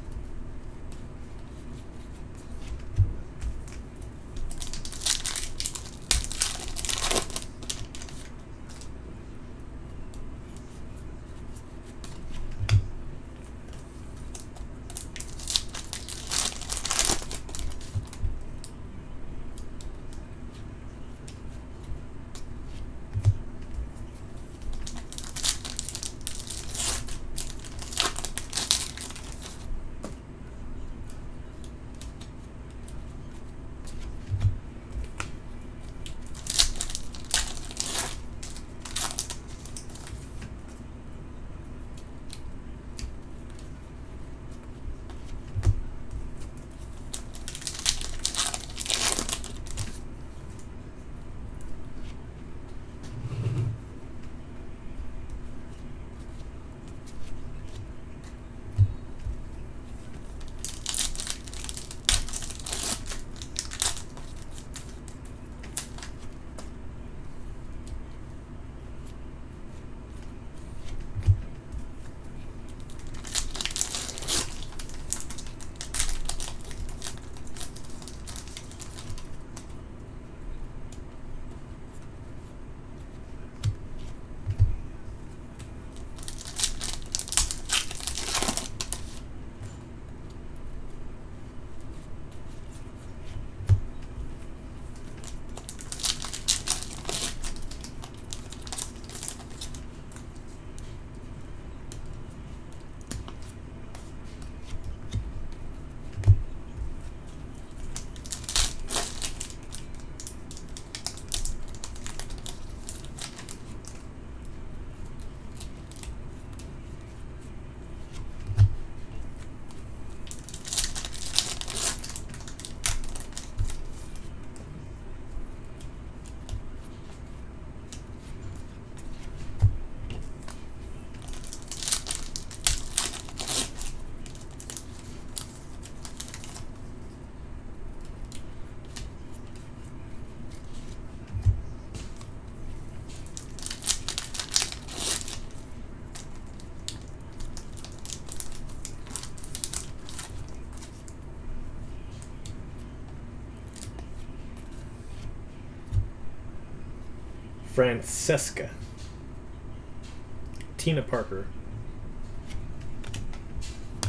Francesca. Tina Parker.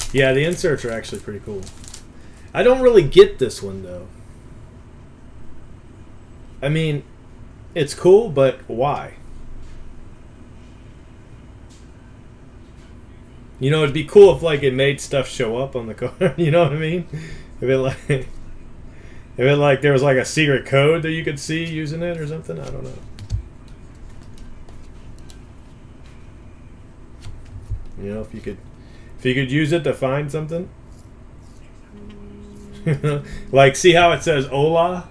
Yeah, the inserts are actually pretty cool. I don't really get this one, though. I mean, it's cool, but why? You know, it'd be cool if, like, it made stuff show up on the card. You know what I mean? If it, like, if it, like, there was, like, a secret code that you could see using it or something. I don't know. You know, if you could, if you could use it to find something. Like, see how it says Ola?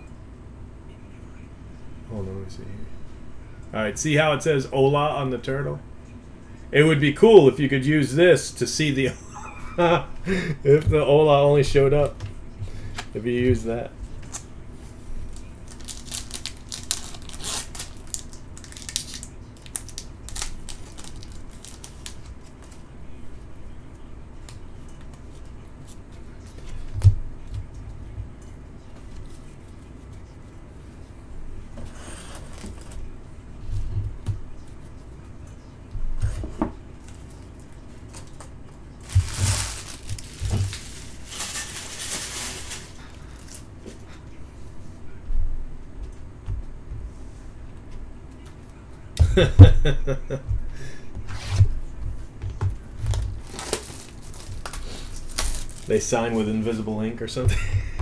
Hold on, let me see here. Alright, see how it says Ola on the turtle? It would be cool if you could use this to see the if the Ola only showed up. If you use that. They sign with invisible ink or something.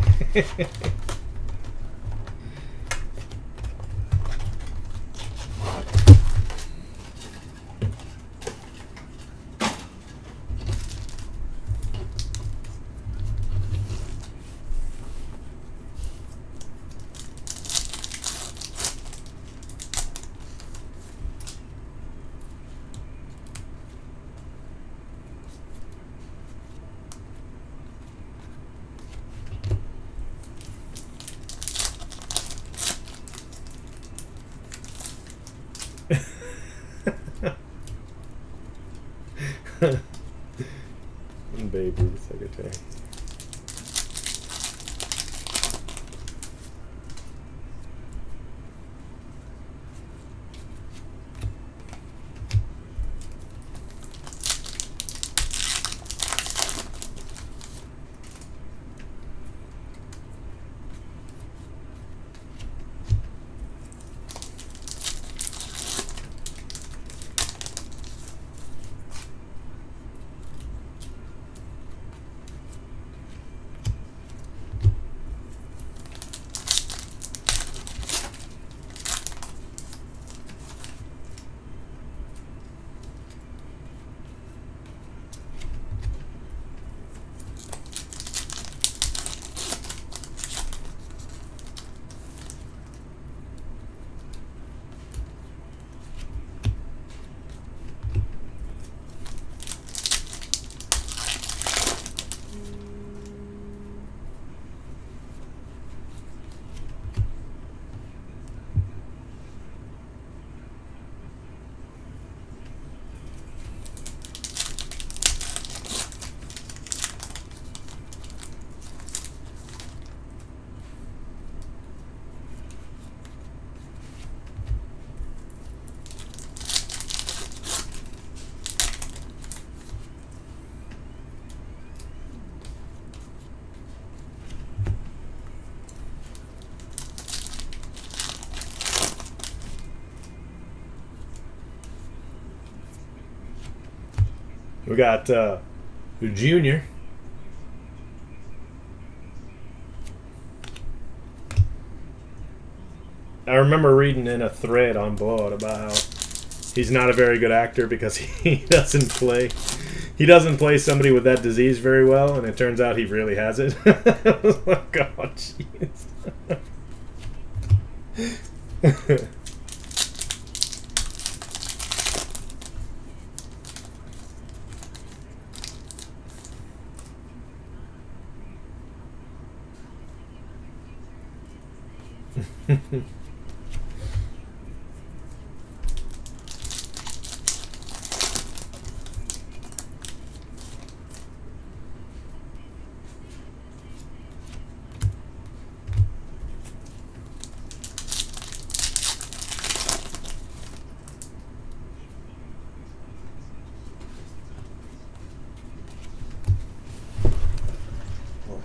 Babe Ruth secretary. We got uh, Junior. I remember reading in a thread on Blood about how he's not a very good actor because he doesn't play he doesn't play somebody with that disease very well, and it turns out he really has it. Oh God, jeez.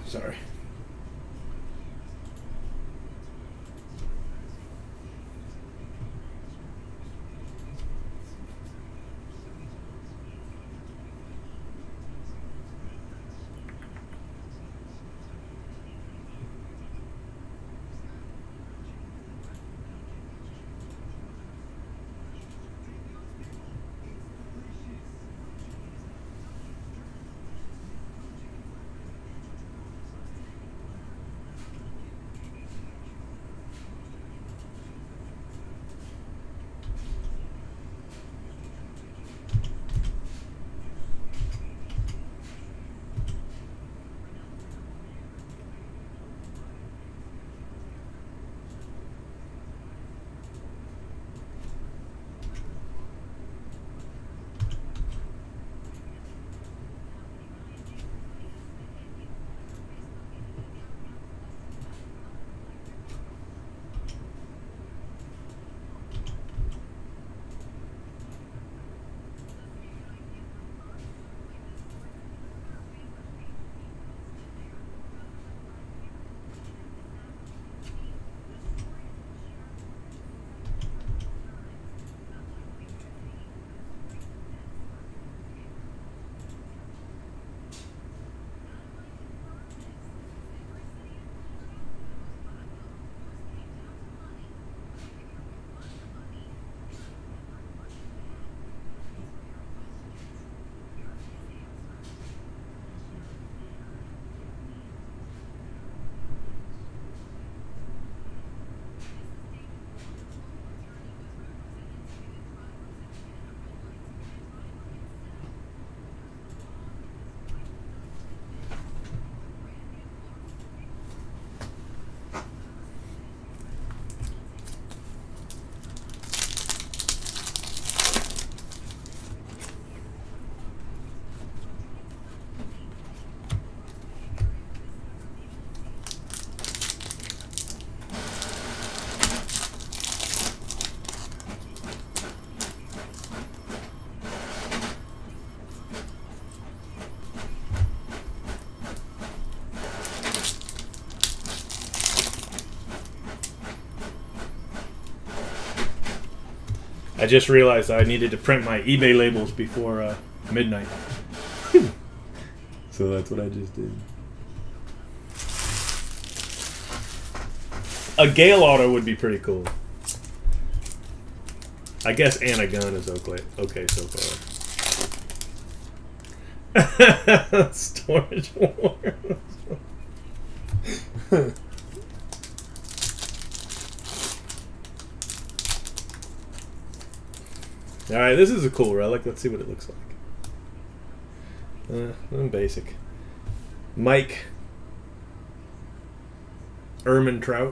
Sorry. I just realized I needed to print my eBay labels before uh, midnight. So that's what I just did. A Gale Auto would be pretty cool. I guess and a gun is okay, okay so far. Storage Wars. Alright, this is a cool relic. Let's see what it looks like. Uh, I'm basic. Mike Ehrmantraut.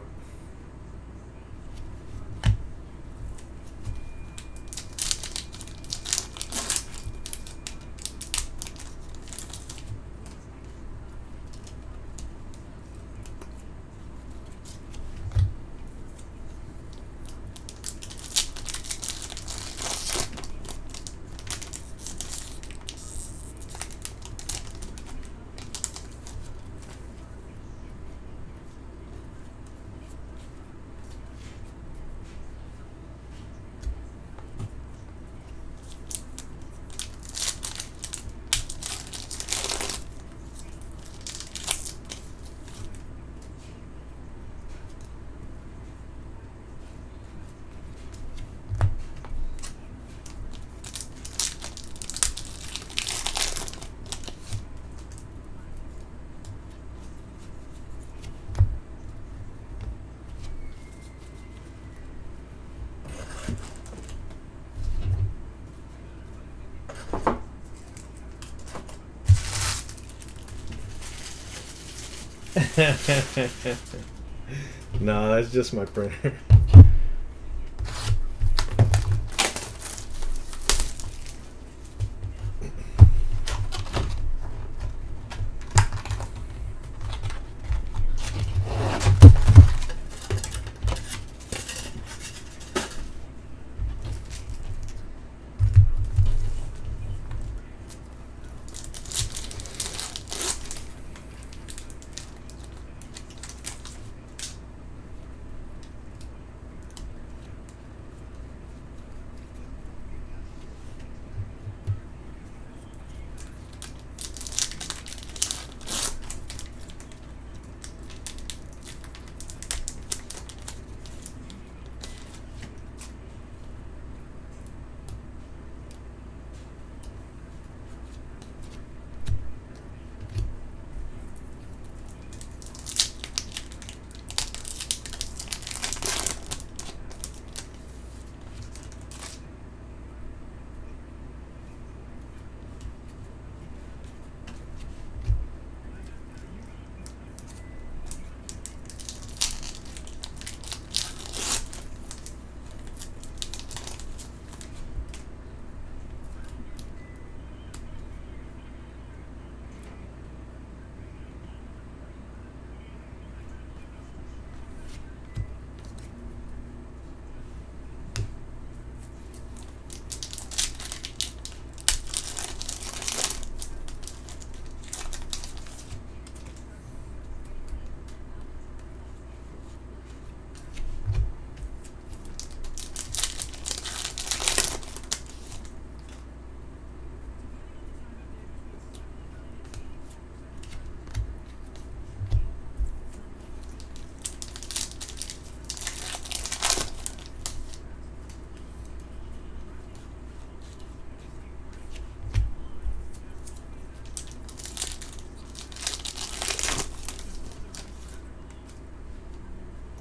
No, that's just my printer.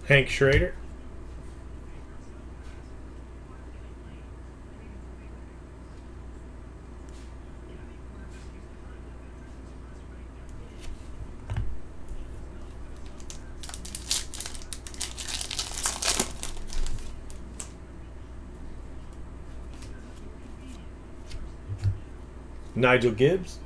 Hank Schrader. Nigel Gibbs.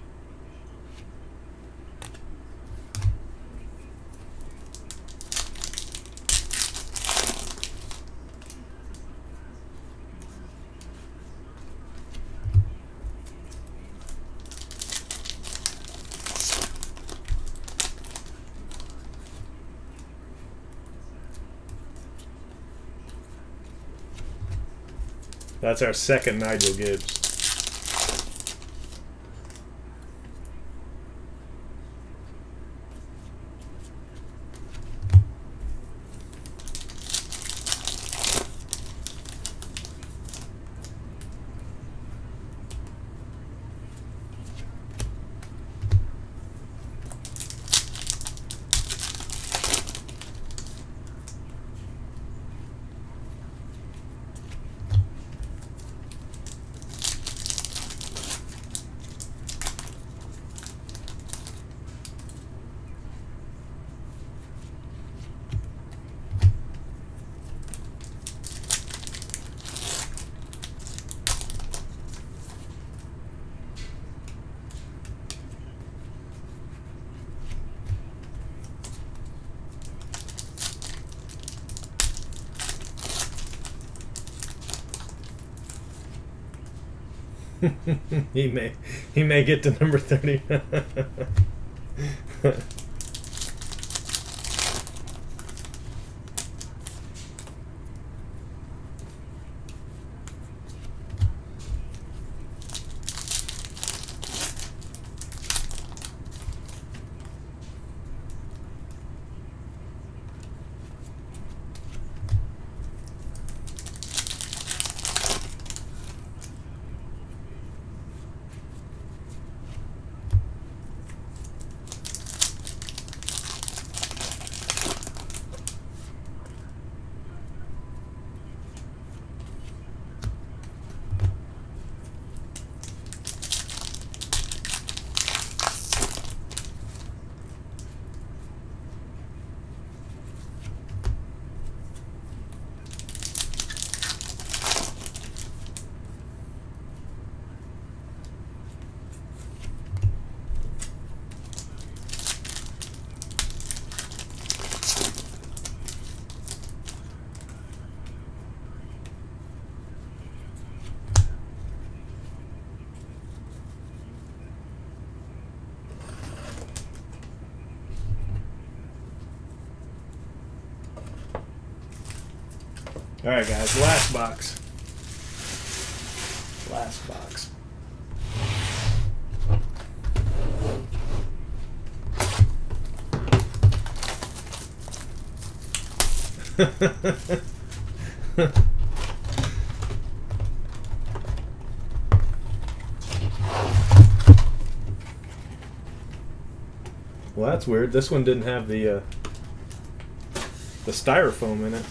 That's our second Nigel Gibbs. he may he may get to number thirty. All right, guys, last box. Last box. Well, that's weird. This one didn't have the uh, the styrofoam in it.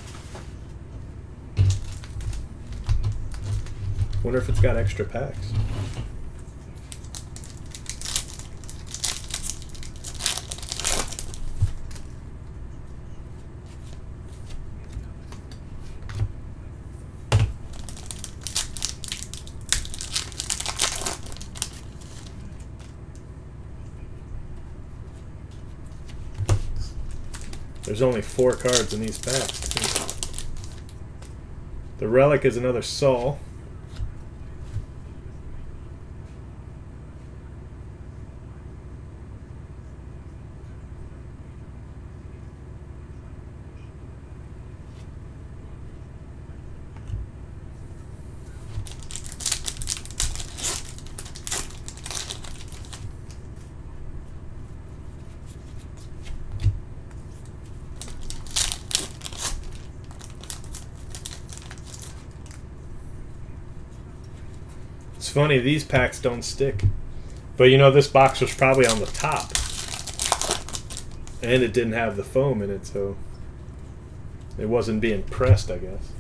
Wonder if it's got extra packs. There's only four cards in these packs. The relic is another Saul. It's funny, these packs don't stick. But you know, this box was probably on the top. And it didn't have the foam in it, so... It wasn't being pressed, I guess.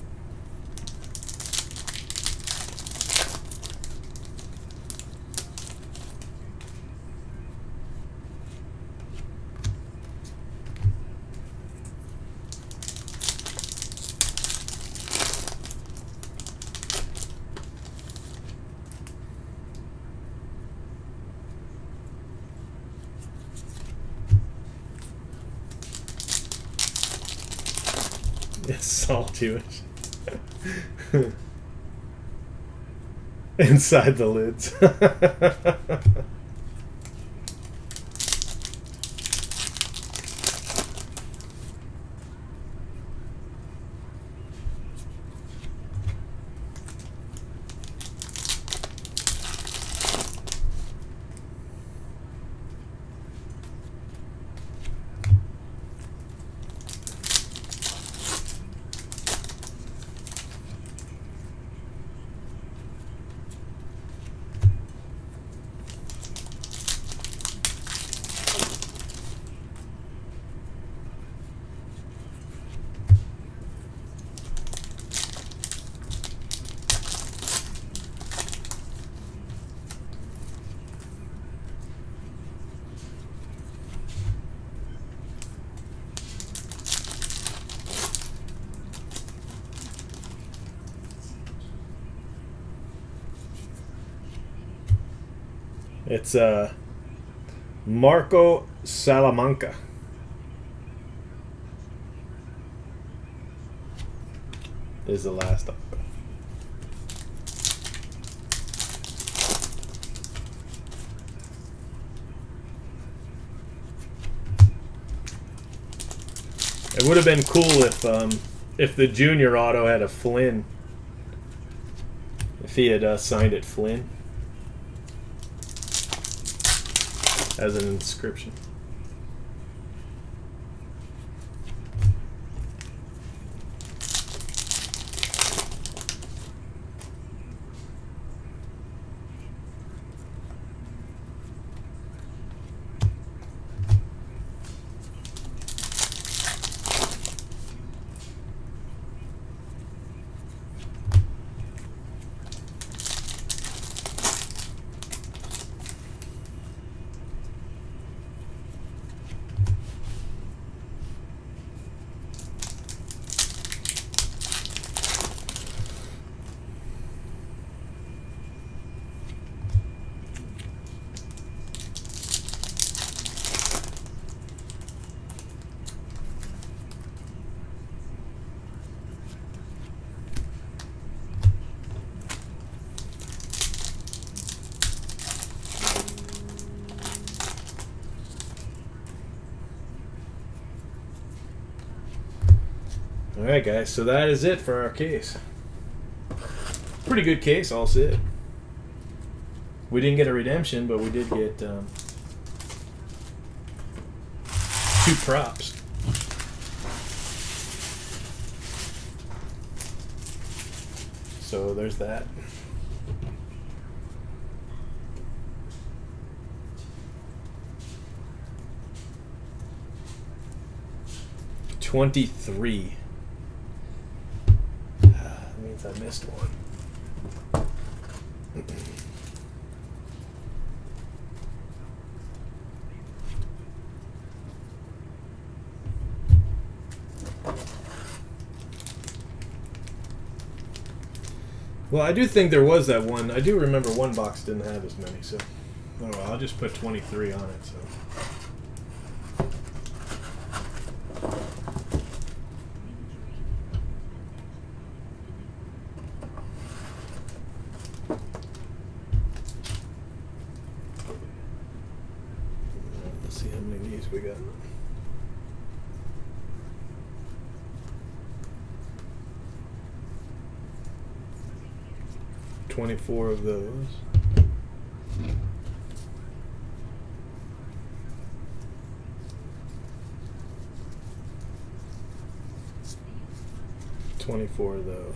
It's all Jewish. Inside the lids. It's uh, Marco Salamanca. Is the last auto. It would have been cool if um, if the junior auto had a Flynn. If he had uh, signed it Flynn as an inscription. Alright guys, so that is it for our case. Pretty good case, all said. We didn't get a redemption, but we did get um, two props. So there's that. twenty-three. That means I missed one. Well, I do think there was that one. I do remember one box didn't have as many, so oh well, I'll just put twenty-three on it. So. Let's see how many of these we got. twenty-four of those. twenty-four of those.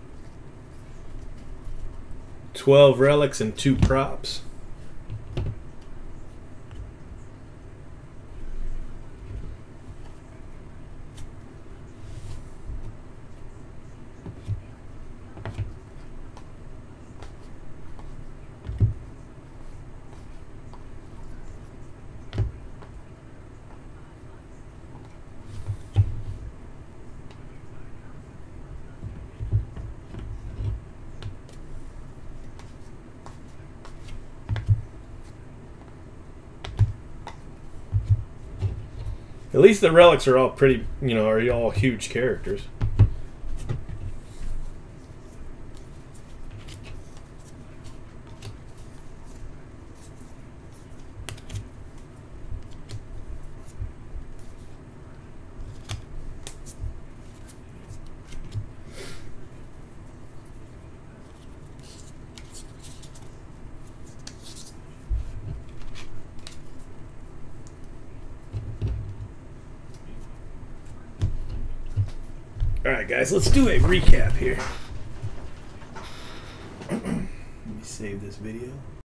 twelve relics and two props. At least the relics are all pretty, you know, are all huge characters. Alright guys, let's do a recap here. Let me save this video.